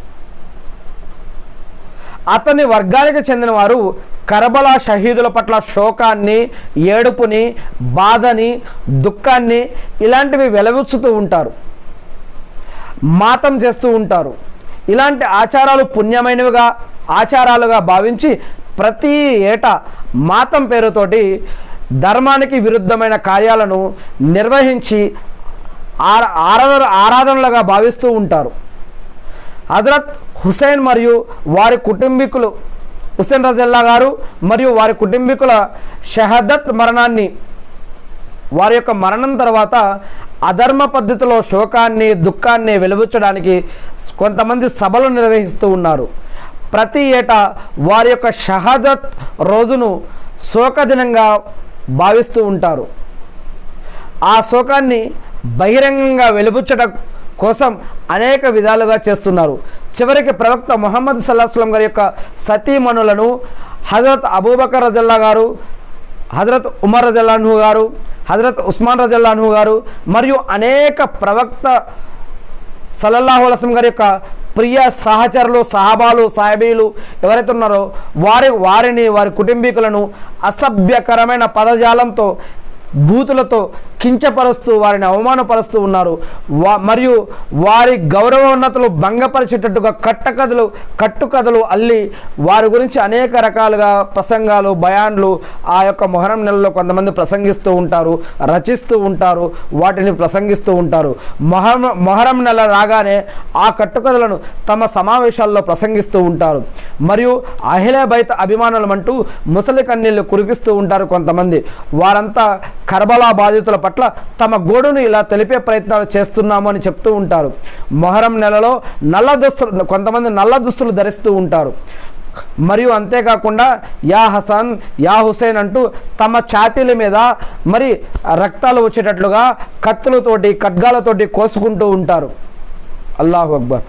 అతని వర్గానికి చెందినవారు కర్బలా షహీదుల పట్ల శోకాన్ని, ఏడుపుని, బాధని, దుఃఖాన్ని ఇలాంటివి వెలవిచ్చుతూ ఉంటారు, మాతం చేస్తూ ఉంటారు. ఇలాంటి ఆచారాలు పుణ్యమైనవిగా ఆచారాలుగా భావించి ప్రతి ఏటా మాతం పేరుతోటి ధర్మానికి విరుద్ధమైన కార్యాలను నిర్వహించి ఆరాధన ఆరాధనలుగా భావిస్తూ ఉంటారు. హజరత్ హుసైన్ మరియు వారి కుటుంబీకులు హుసైన్ రజల్లా గారు మరియు వారి కుటుంబీకుల షహదత్ మరణాన్ని, వారి యొక్క మరణం తర్వాత అధర్మ పద్ధతిలో శోకాన్ని, దుఃఖాన్ని వెలువచ్చడానికి కొంతమంది సభలు నిర్వహిస్తూ ఉన్నారు. ప్రతి ఏటా వారి యొక్క షహదత్ రోజును శోకదినంగా భావిస్తూ ఉంటారు. ఆ శోకాన్ని బహిరంగంగా వెలుబుచ్చడం కోసం అనేక విధాలుగా చేస్తున్నారు. చివరికి ప్రవక్త ముహమ్మద్ సల్లల్లాహు అలైహి వసల్లం గారి యొక్క సతీమణులను హజరత్ అబూబకర్ రజల్లా గారు, హజరత్ ఉమర్ రజల్లాహు గారు, హజరత్ ఉస్మాన్ రజల్లాహు గారు మరియు అనేక ప్రవక్త సల్లల్లాహు అలైహి వసల్లం గారి యొక్క ప్రియ సహచరులు, సహాబాలు, సాహబీలు ఎవరైతే ఉన్నారో వారి వారిని వారి కుటుంబీకులను అసభ్యకరమైన పదజాలంతో, బూతులతో కించపరుస్తూ వారిని అవమానపరుస్తూ ఉన్నారు. వా మరియు వారి గౌరవోన్నతులు భంగపరిచేటట్టుగా కట్టకథలు కట్టుకథలు అల్లి వారి గురించి అనేక రకాలుగా ప్రసంగాలు, బయాన్లు ఆ యొక్క మొహరం నెలలో కొంతమంది ప్రసంగిస్తూ ఉంటారు, రచిస్తూ ఉంటారు, వాటిని ప్రసంగిస్తూ ఉంటారు. మొహరం మొహరం నెల రాగానే ఆ కట్టుకథలను తమ సమావేశాల్లో ప్రసంగిస్తూ ఉంటారు. మరియు అహ్లే బైత్ అభిమానులు అంటూ ముసలి కన్నీళ్లు కురిపిస్తూ ఉంటారు కొంతమంది. వారంతా కర్బలా బాధితుల పట్ల తమ గోడును ఇలా తెలిపే ప్రయత్నాలు చేస్తున్నాము అని చెప్తూ ఉంటారు. మొహరం నెలలో నల్ల దుస్తులు, కొంతమంది నల్ల దుస్తులు ధరిస్తూ ఉంటారు. మరియు అంతేకాకుండా యా హసన్, యా హుసేన్ అంటూ తమ ఛాతీల మీద మరి రక్తాలు వచ్చేటట్లుగా కత్తులతోటి, ఖడ్గాలతోటి కోసుకుంటూ ఉంటారు. అల్లాహు అక్బర్.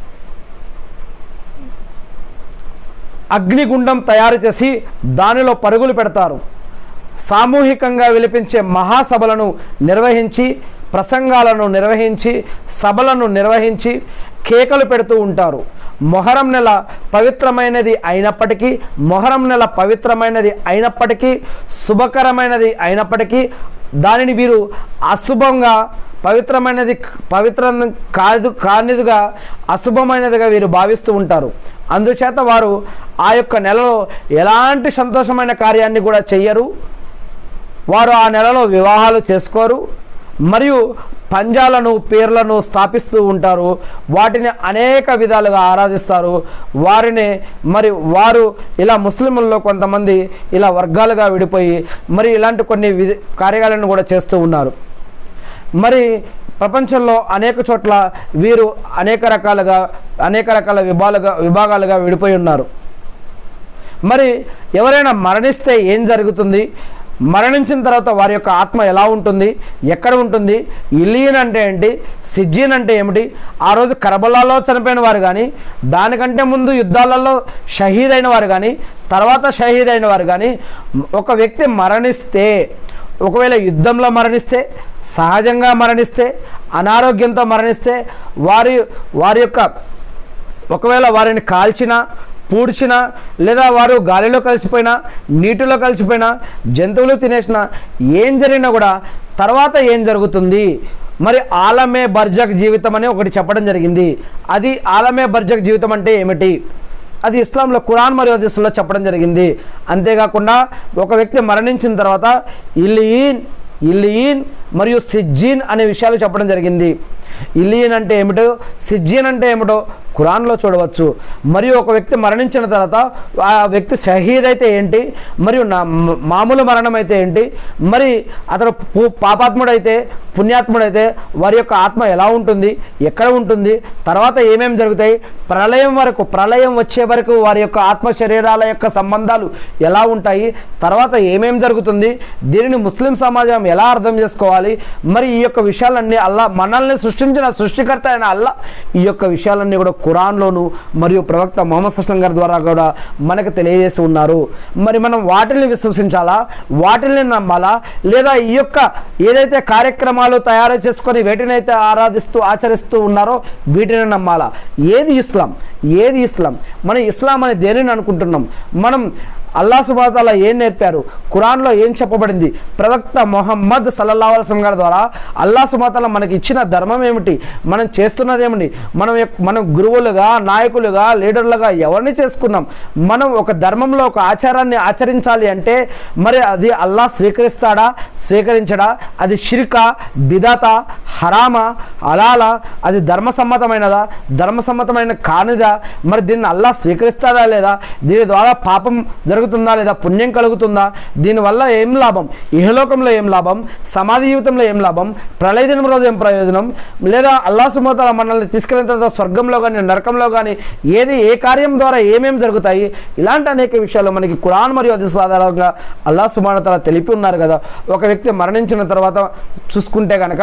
అగ్నిగుండం తయారు చేసి దానిలో పరుగులు పెడతారు. సామూహికంగా విలిపించే మహాసభలను నిర్వహించి ప్రసంగాలను నిర్వహించి సభలను నిర్వహించి కేకలు పెడుతూ ఉంటారు. మొహరం నెల పవిత్రమైనది అయినప్పటికీ మొహరం నెల పవిత్రమైనది అయినప్పటికీ శుభకరమైనది అయినప్పటికీ దానిని వీరు అశుభంగా పవిత్రమైనది పవిత్ర కాదు కానిదిగా అశుభమైనదిగా వీరు భావిస్తూ ఉంటారు. అందుచేత వారు ఆ యొక్క నెలలో ఎలాంటి సంతోషమైన కార్యాన్ని కూడా చెయ్యరు. వారు ఆ నెలలో వివాహాలు చేసుకోరు మరియు పంజాలను పేర్లను స్థాపిస్తూ ఉంటారు. వాటిని అనేక విధాలుగా ఆరాధిస్తారు. వారిని మరి వారు ఇలా ముస్లింలలో కొంతమంది ఇలా వర్గాలుగా విడిపోయి మరి ఇలాంటి కొన్ని విధి కార్యాలను కూడా చేస్తూ ఉన్నారు. మరి ప్రపంచంలో అనేక చోట్ల వీరు అనేక రకాలుగా అనేక రకాల విభాగాలుగా విభాగాలుగా విడిపోయి ఉన్నారు. మరి ఎవరైనా మరణిస్తే ఏం జరుగుతుంది, మరణించిన తర్వాత వారి యొక్క ఆత్మ ఎలా ఉంటుంది, ఎక్కడ ఉంటుంది, ఇలీన్ అంటే ఏంటి, సిజ్జీన్ అంటే ఏమిటి, ఆ రోజు కర్బలాలో చనిపోయిన వారు కానీ దానికంటే ముందు యుద్ధాలలో షహీద్ అయిన వారు కానీ తర్వాత షహీద్ అయిన వారు కానీ ఒక వ్యక్తి మరణిస్తే ఒకవేళ యుద్ధంలో మరణిస్తే సహజంగా మరణిస్తే అనారోగ్యంతో మరణిస్తే వారి వారి యొక్క ఒకవేళ వారిని కాల్చినా పూడ్చినా లేదా వారు గాలిలో కలిసిపోయినా నీటిలో కలిసిపోయినా జంతువులు తినేసినా ఏం జరిగినా కూడా తర్వాత ఏం జరుగుతుంది, మరి ఆలమే బర్జక్ జీవితం అని ఒకటి చెప్పడం జరిగింది. అది ఆలమే బర్జక్ జీవితం అంటే ఏమిటి, అది ఇస్లాంలో ఖురాన్ మరియు హదీస్లో చెప్పడం జరిగింది. అంతేకాకుండా ఒక వ్యక్తి మరణించిన తర్వాత ఇలీన్ ఇలీన్ మరియు సిజ్జీన్ అనే విషయాలు చెప్పడం జరిగింది. ఇలీన్ అంటే ఏమిటో సిజ్జీన్ అంటే ఏమిటో ఖురాన్లో చూడవచ్చు. మరియు ఒక వ్యక్తి మరణించిన తర్వాత ఆ వ్యక్తి షహీద్ అయితే ఏంటి, మరియు నా మామూలు మరణం అయితే ఏంటి, మరి అతను పాపాత్ముడైతే పుణ్యాత్ముడైతే వారి యొక్క ఆత్మ ఎలా ఉంటుంది, ఎక్కడ ఉంటుంది, తర్వాత ఏమేమి జరుగుతాయి, ప్రళయం వరకు ప్రళయం వచ్చే వరకు వారి యొక్క ఆత్మ శరీరాల యొక్క సంబంధాలు ఎలా ఉంటాయి, తర్వాత ఏమేమి జరుగుతుంది, దీనిని ముస్లిం సమాజం ఎలా అర్థం చేసుకోవాలి, మరి ఈ యొక్క విషయాలన్నీ అల్లా మనల్ని సృష్టించిన సృష్టికర్త అయిన అల్లా ఈ యొక్క విషయాలన్నీ కూడా ఖురాన్లోను మరియు ప్రవక్త ముహమ్మద్ సల్లల్లాహు గారి ద్వారా కూడా మనకు తెలియజేసి ఉన్నారు. మరి మనం వాటిని విశ్వసించాలా, వాటిని నమ్మాలా, లేదా ఈ యొక్క ఏదైతే కార్యక్రమాలు తయారు చేసుకొని వేటినైతే ఆరాధిస్తూ ఆచరిస్తూ ఉన్నారో వీటిని నమ్మాలా? ఏది ఇస్లాం, ఏది ఇస్లాం? మనం ఇస్లాం అని దేనిని అనుకుంటున్నాం? మనం అల్లాహ్ సుబ్హానహు వ తఆలా ఏం నేర్పారు, ఖురాన్లో ఏం చెప్పబడింది, ప్రవక్త ముహమ్మద్ సల్లల్లాహు అలైహి వసల్లం గారి ద్వారా అల్లాహ్ సుబ్హానహు వ తఆలా మనకి ఇచ్చిన ధర్మం ఏమిటి, మనం చేస్తున్నది ఏమిటి, మనం మనం గురువులుగా నాయకులుగా లీడర్లుగా ఎవరిని చేసుకున్నాం, మనం ఒక ధర్మంలో ఒక ఆచారాన్ని ఆచరించాలి అంటే మరి అది అల్లాహ్ స్వీకరిస్తాడా స్వీకరించడా, అది షిర్కా బిదాతా హరామా హలాలా, అది ధర్మసమ్మతమైనదా ధర్మసమ్మతమైన కానిదా, మరి దీన్ని అల్లాహ్ స్వీకరిస్తాడా లేదా, దీని ద్వారా పాపం జరుగుతుందా లేదా పుణ్యం కలుగుతుందా, దీనివల్ల ఏం లాభం, ఇహలోకంలో ఏం లాభం, సమాధి జీవితంలో ఏం లాభం, ప్రళయ దినం రోజు ఏం ప్రయోజనం, లేదా అల్లాహ్ సుబ్హానహు వ తఆలా మనల్ని తీసుకెళ్ళిన తర్వాత స్వర్గంలో కానీ నరకంలో కానీ ఏది ఏ కార్యం ద్వారా ఏమేమి జరుగుతాయి, ఇలాంటి అనేక విషయాలు మనకి ఖురాన్ మరియు హదీస్ ఆధారంగా అల్లాహ్ సుబ్హానహు వ తఆలా తెలిపి ఉన్నారు కదా. ఒక వ్యక్తి మరణించిన తర్వాత చూసుకుంటే కనుక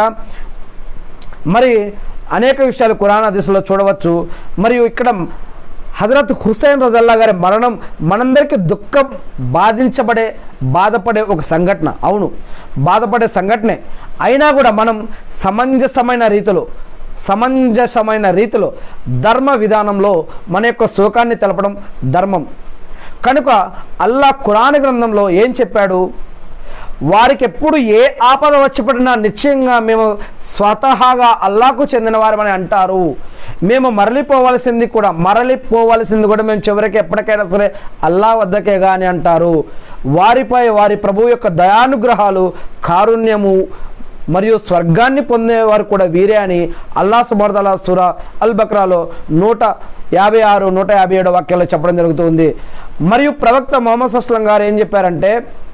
మరి అనేక విషయాలు ఖురాన్ హదీస్లో చూడవచ్చు. మరియు ఇక్కడ హజరత్ హుస్సేన్ రజల్లా గారి మరణం మనందరికీ దుఃఖం బాధించబడే బాధపడే ఒక సంఘటన. అవును, బాధపడే సంఘటనే. అయినా కూడా మనం సమంజసమైన రీతిలో సమంజసమైన రీతిలో ధర్మ విధానంలో మన యొక్క శోకాన్ని తెలపడం ధర్మం. కనుక అల్లాహ్ ఖురాన్ గ్రంథంలో ఏం చెప్పాడు, వారికి ఎప్పుడు ఏ ఆపద వచ్చి పడినా నిశ్చయంగా మేము స్వతహాగా అల్లాహకు చెందినవారమని అంటారు. మేము మరలిపోవలసింది కూడా మరలిపోవలసింది కూడా మేము చివరికి ఎప్పటికైనా సరే అల్లా వద్దకే కానీ అంటారు. వారిపై వారి ప్రభు యొక్క దయానుగ్రహాలు కారుణ్యము మరియు స్వర్గాన్ని పొందేవారు కూడా వీరే అని అల్లాహ్ సుబ్హానహు వ తఆలా సూరా అల్ బక్రాలో నూట యాభై ఆరు నూట యాభై ఏడు వాక్యాల్లో చెప్పడం జరుగుతుంది. మరియు ప్రవక్త ముహమ్మద్ సల్లల్లాహు అలైహి వసల్లం గారు ఏం చెప్పారంటే,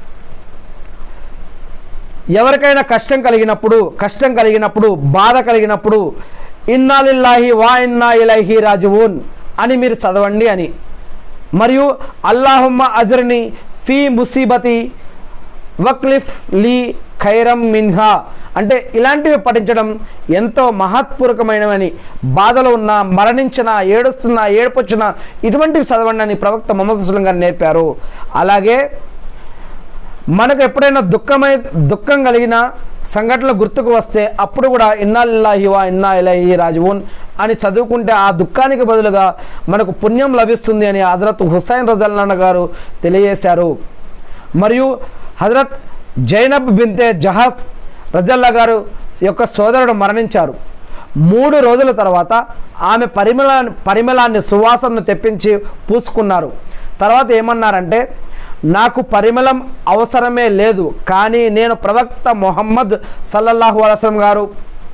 ఎవరికైనా కష్టం కలిగినప్పుడు కష్టం కలిగినప్పుడు బాధ కలిగినప్పుడు ఇన్నా లిల్లాహి వా ఇన్నా ఇలైహి రాజిఊన్ అని మీరు చదవండి అని. మరియు అల్లాహుమ్మ అజ్రిని ఫీ ముసీబతి వక్లిఫ్ లీ ఖైరం మిన్హా అంటే ఇలాంటివి పఠించడం ఎంతో మహత్పూర్వకమైనవని, బాధలో ఉన్న మరణించిన ఏడుస్తున్న ఏడుపొచ్చిన ఇటువంటివి చదవండి అని ప్రవక్త ముహమ్మద్ సల్లల్లాహు అలైహి వసల్లం గారు నేర్పారు. అలాగే మనకు ఎప్పుడైనా దుఃఖమై దుఃఖం కలిగిన సంఘటనలు గుర్తుకు వస్తే అప్పుడు కూడా ఇన్నా లిల్లాహి వా ఇన్నా ఇలైహి రాజిఊన్ అని చదువుకుంటే ఆ దుఃఖానికి బదులుగా మనకు పుణ్యం లభిస్తుంది అని హజరత్ హుసైన్ రజల్లాన్ గారు తెలియజేశారు. మరియు హజరత్ జైనబ్ బింతే జహాజ్ రజల్లా గారు యొక్క సోదరుడు మరణించారు. మూడు రోజుల తర్వాత ఆమె పరిమళాన్ని పరిమళాన్ని సువాసనను తెప్పించి పూసుకున్నారు. తర్వాత ఏమన్నారంటే, నాకు పరిమళం అవసరమే లేదు, కానీ నేను ప్రవక్త మొహమ్మద్ సల్లల్లాహు అలైహి వసల్లం గారు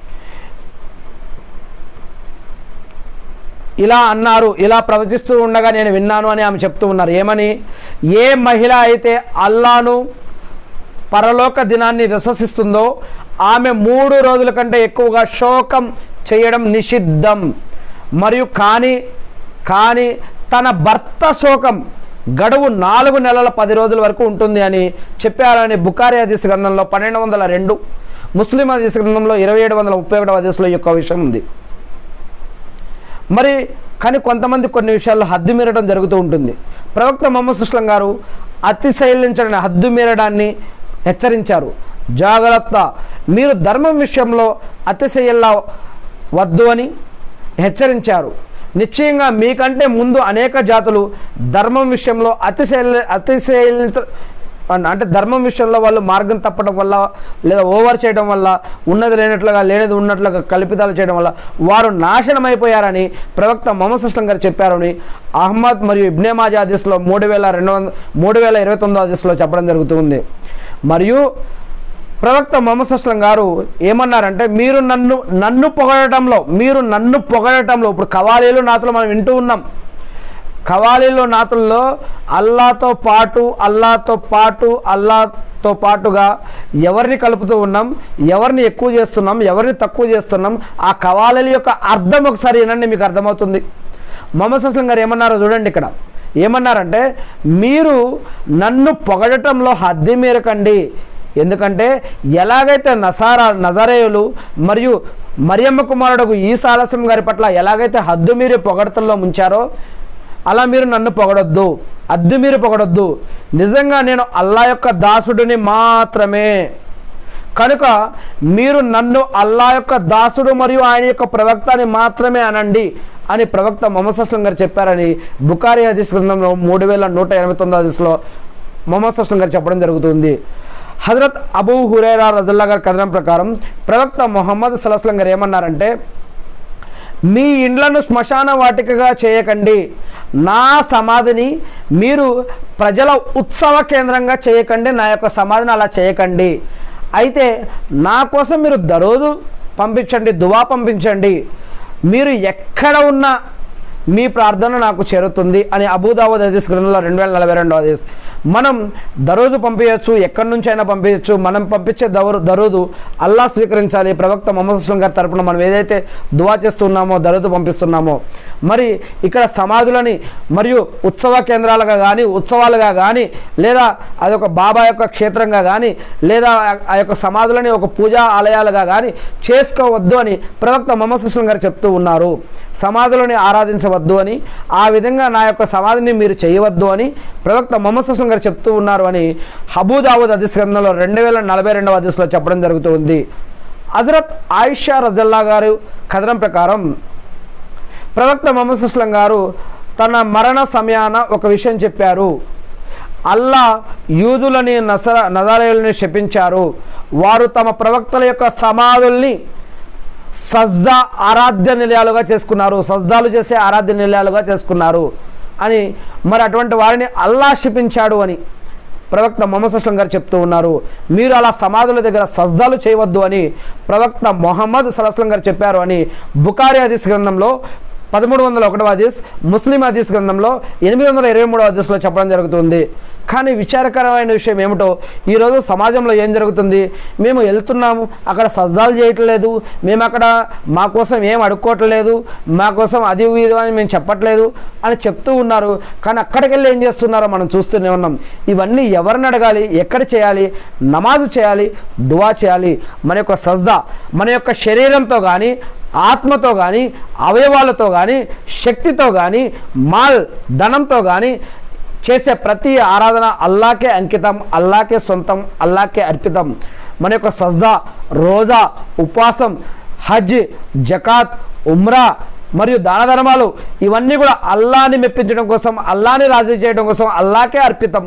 ఇలా అన్నారు, ఇలా ప్రవచిస్తూ ఉండగా నేను విన్నాను అని ఆమె చెప్తూ ఉన్నారు. ఏమని? ఏ మహిళ అయితే అల్లాను పరలోక దినాన్ని విశ్వసిస్తుందో ఆమె మూడు రోజుల కంటే ఎక్కువగా శోకం చేయడం నిషిద్ధం. మరియు కానీ కానీ తన భర్త శోకం గడువు నాలుగు నెలల పది రోజుల వరకు ఉంటుంది అని చెప్పారని బుఖారీ హదీస్ గ్రంథంలో పన్నెండు వందల రెండు ముస్లిం హదీస్ గ్రంథంలో ఇరవై ఏడు వందల ముప్పై ఒకటో హదీస్లో యొక్క విషయం ఉంది. మరి కానీ కొంతమంది కొన్ని విషయాల్లో హద్దు మీరడం జరుగుతూ ఉంటుంది. ప్రవక్త ముహమ్మద్ సుస్లం గారు అతిశయిలించడని హద్దు మీరడాన్ని హెచ్చరించారు. జాగ్రత్త, మీరు ధర్మం విషయంలో అతిశయల్లా వద్దు అని హెచ్చరించారు. నిశ్చయంగా మీకంటే ముందు అనేక జాతులు ధర్మం విషయంలో అతిశయ అతిశయించ అంటే ధర్మం విషయంలో వాళ్ళు మార్గం తప్పడం వల్ల లేదా ఓవర్ చేయడం వల్ల ఉన్నది లేనట్లుగా లేనిది ఉన్నట్లుగా కల్పితాలు చేయడం వల్ల వారు నాశనం అయిపోయారని ప్రవక్త ముహమ్మద్ సుస్లం గారు చెప్పారని అహ్మద్ మరియు ఇబ్నే మాజా హదీస్లో మూడు వేల రెండు వందల మూడు వేల ఇరవై తొమ్మిదో హదీస్లో చెప్పడం జరుగుతుంది. మరియు ప్రవక్త ముహమ్మద్ సుస్లం గారు ఏమన్నారంటే, మీరు నన్ను నన్ను పొగడటంలో మీరు నన్ను పొగడటంలో ఇప్పుడు కవాలీలు నాతులు మనం వింటూ ఉన్నాం. కవాలీలు నాతుల్లో అల్లాతో పాటు అల్లాతో పాటు అల్లాతో పాటుగా ఎవరిని కలుపుతూ ఉన్నాం, ఎవరిని ఎక్కువ చేస్తున్నాం, ఎవరిని తక్కువ చేస్తున్నాం, ఆ కవాలీల యొక్క అర్థం ఒకసారి వినండి, మీకు అర్థమవుతుంది. ముహమ్మద్ సుస్లం గారు ఏమన్నారో చూడండి. ఇక్కడ ఏమన్నారంటే, మీరు నన్ను పొగడటంలో హద్దు మీరకండి. ఎందుకంటే ఎలాగైతే నసారా నజరేయులు మరియు మరియమ్మ కుమారుడు ఈసా అలైహిస్సలాం గారి పట్ల ఎలాగైతే హద్దు మీరు పొగడతల్లో ముంచారో అలా మీరు నన్ను పొగడొద్దు, హద్దు మీరు పొగడొద్దు. నిజంగా నేను అల్లా యొక్క దాసుడిని మాత్రమే, కనుక మీరు నన్ను అల్లా యొక్క దాసుడు మరియు ఆయన యొక్క ప్రవక్తని మాత్రమే అనండి అని ప్రవక్త ముహమ్మద్ సుస్లం గారు చెప్పారని బుఖారీ హదీస్ గ్రంథంలో మూడు వేల నూట ఎనభై తొమ్మిదో హదీస్లో ముహమ్మద్ సుస్లం గారు చెప్పడం జరుగుతుంది. హజరత్ అబూ హురైరా రజల్లా గారి కథనం ప్రకారం ప్రవక్త ముహమ్మద్ సల్లల్లాహు అలైహి వసల్లం గారు ఏమన్నారంటే, మీ ఇండ్లను శ్మశాన వాటికగా చేయకండి, నా సమాధిని మీరు ప్రజల ఉత్సవ కేంద్రంగా చేయకండి, నా యొక్క సమాధిని అలా చేయకండి. అయితే నా కోసం మీరు దరోదు పంపించండి, దువా పంపించండి, మీరు ఎక్కడ ఉన్నా మీ ప్రార్థన నాకు చేరుతుంది అని అబూదావుద్ హదీస్ గ్రంథంలో రెండు వేల నలభై రెండో హదీస్. మనం దరోదు పంపించవచ్చు, ఎక్కడి నుంచి అయినా పంపించవచ్చు. మనం పంపించే దరు దరోదు అల్లా స్వీకరించాలి. ప్రవక్త ముహమ్మద్ సుస్లం గారి తరపున మనం ఏదైతే దువా చేస్తున్నామో దరోదు పంపిస్తున్నామో, మరి ఇక్కడ సమాధులని మరియు ఉత్సవ కేంద్రాలుగా కానీ ఉత్సవాలుగా కానీ లేదా అదొక బాబా యొక్క క్షేత్రంగా కానీ లేదా ఆ యొక్క సమాధులని ఒక పూజా ఆలయాలుగా కానీ చేసుకోవద్దు అని ప్రవక్త ముహమ్మద్ సుస్లం గారు చెప్తూ ఉన్నారు. సమాధులని ఆరాధించవద్దు అని, ఆ విధంగా నా యొక్క సమాధిని మీరు చేయవద్దు అని ప్రవక్త ముహమ్మద్ సుస్లం గారు చెప్తూ ఉన్నారు అని అబూదావుద్ హదీస్ గ్రంథంలో రెండు వేల నలభై రెండవ హదీస్లో చెప్పడం జరుగుతుంది. హజరత్ ఆయిషా రజల్లా గారు కథనం ప్రకారం ప్రవక్త ముహమ్మద్ సుస్లం గారు తన మరణ సమయాన ఒక విషయం చెప్పారు. అల్లా యూదులని నసర నజరేయులని శపించారు, వారు తమ ప్రవక్తల యొక్క సమాధుల్ని సజ్దా ఆరాధ్య నిలయాలుగా చేసుకున్నారు, సజ్దాలు చేసే ఆరాధ్య నిలయాలుగా చేసుకున్నారు అని, మరి అటువంటి వారిని అల్లా శపించాడు అని ప్రవక్త ముహమ్మద్ సుస్లం గారు చెప్తూ ఉన్నారు. మీరు అలా సమాధుల దగ్గర సజ్దాలు చేయవద్దు అని ప్రవక్త ముహమ్మద్ సల్లల్లాహు అలైహి వసల్లం గారు చెప్పారు అని బుఖారీ హదీస్ గ్రంథంలో పదమూడు వందల ఒకటవ హదీస్, ముస్లిం హదీస్ గ్రంథంలో ఎనిమిది వందల ఇరవై మూడవ హదీస్లో చెప్పడం జరుగుతుంది. కానీ విచారకరమైన విషయం ఏమిటో, ఈరోజు సమాజంలో ఏం జరుగుతుంది, మేము వెళ్తున్నాము అక్కడ సజ్జాలు చేయట్లేదు, మేము అక్కడ మా కోసం ఏం అడుక్కోవట్లేదు, మా కోసం అది ఇది అని మేము చెప్పట్లేదు అని చెప్తూ ఉన్నారు. కానీ అక్కడికి వెళ్ళి ఏం చేస్తున్నారో మనం చూస్తూనే ఉన్నాం. ఇవన్నీ ఎవరిని అడగాలి, ఎక్కడ చేయాలి? నమాజు చేయాలి, దువా చేయాలి. మన యొక్క సజ్దా మన యొక్క శరీరంతో కానీ ఆత్మతో కానీ అవయవాలతో కానీ శక్తితో కానీ మాల్ ధనంతో కానీ చేసే ప్రతి ఆరాధన అల్లాకే అంకితం, అల్లాకే సొంతం, అల్లాకే అర్పితం. మన యొక్క సజ్దా, రోజా, ఉపవాసం, హజ్, జకాత్, ఉమ్రా మరియు దాన ధర్మాలు ఇవన్నీ కూడా అల్లాని మెప్పించడం కోసం, అల్లాని రాజీ చేయడం కోసం అల్లాకే అర్పితం.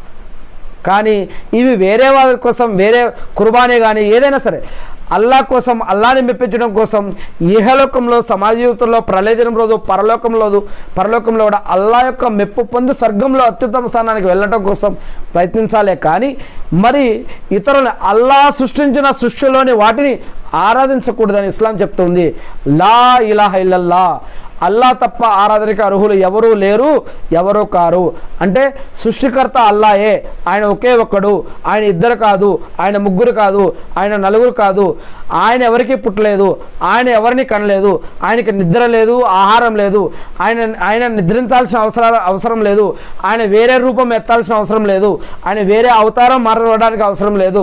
కానీ ఇవి వేరే వాళ్ళ కోసం, వేరే కుర్బానీ కానీ ఏదైనా సరే అల్లా కోసం, అల్లాని మెప్పించడం కోసం ఇహలోకంలో, సమాజ జీవితంలో, ప్రళయదినం రోజు, పరలోకంలో పరలోకంలో కూడా అల్లా యొక్క మెప్పు పొంది స్వర్గంలో అత్యుత్తమ స్థానానికి వెళ్ళటం కోసం ప్రయత్నించాలే కానీ మరి ఇతరులను అల్లా సృష్టించిన సృష్టిలోని వాటిని ఆరాధించకూడదని ఇస్లాం చెప్తుంది. లా ఇలాహ ఇల్లల్లా, అల్లా తప్ప ఆరాధనకి అర్హులు ఎవరూ లేరు, ఎవరూ కారు. అంటే సృష్టికర్త అల్లాయే, ఆయన ఒకే ఒక్కడు, ఆయన ఇద్దరు కాదు, ఆయన ముగ్గురు కాదు, ఆయన నలుగురు కాదు, ఆయన ఎవరికి పుట్టలేదు, ఆయన ఎవరిని కనలేదు, ఆయనకి నిద్ర లేదు, ఆహారం లేదు, ఆయన ఆయన నిద్రించాల్సిన అవసరం అవసరం లేదు, ఆయన వేరే రూపం ఎత్తాల్సిన అవసరం లేదు, ఆయన వేరే అవతారం మారడానికి అవసరం లేదు.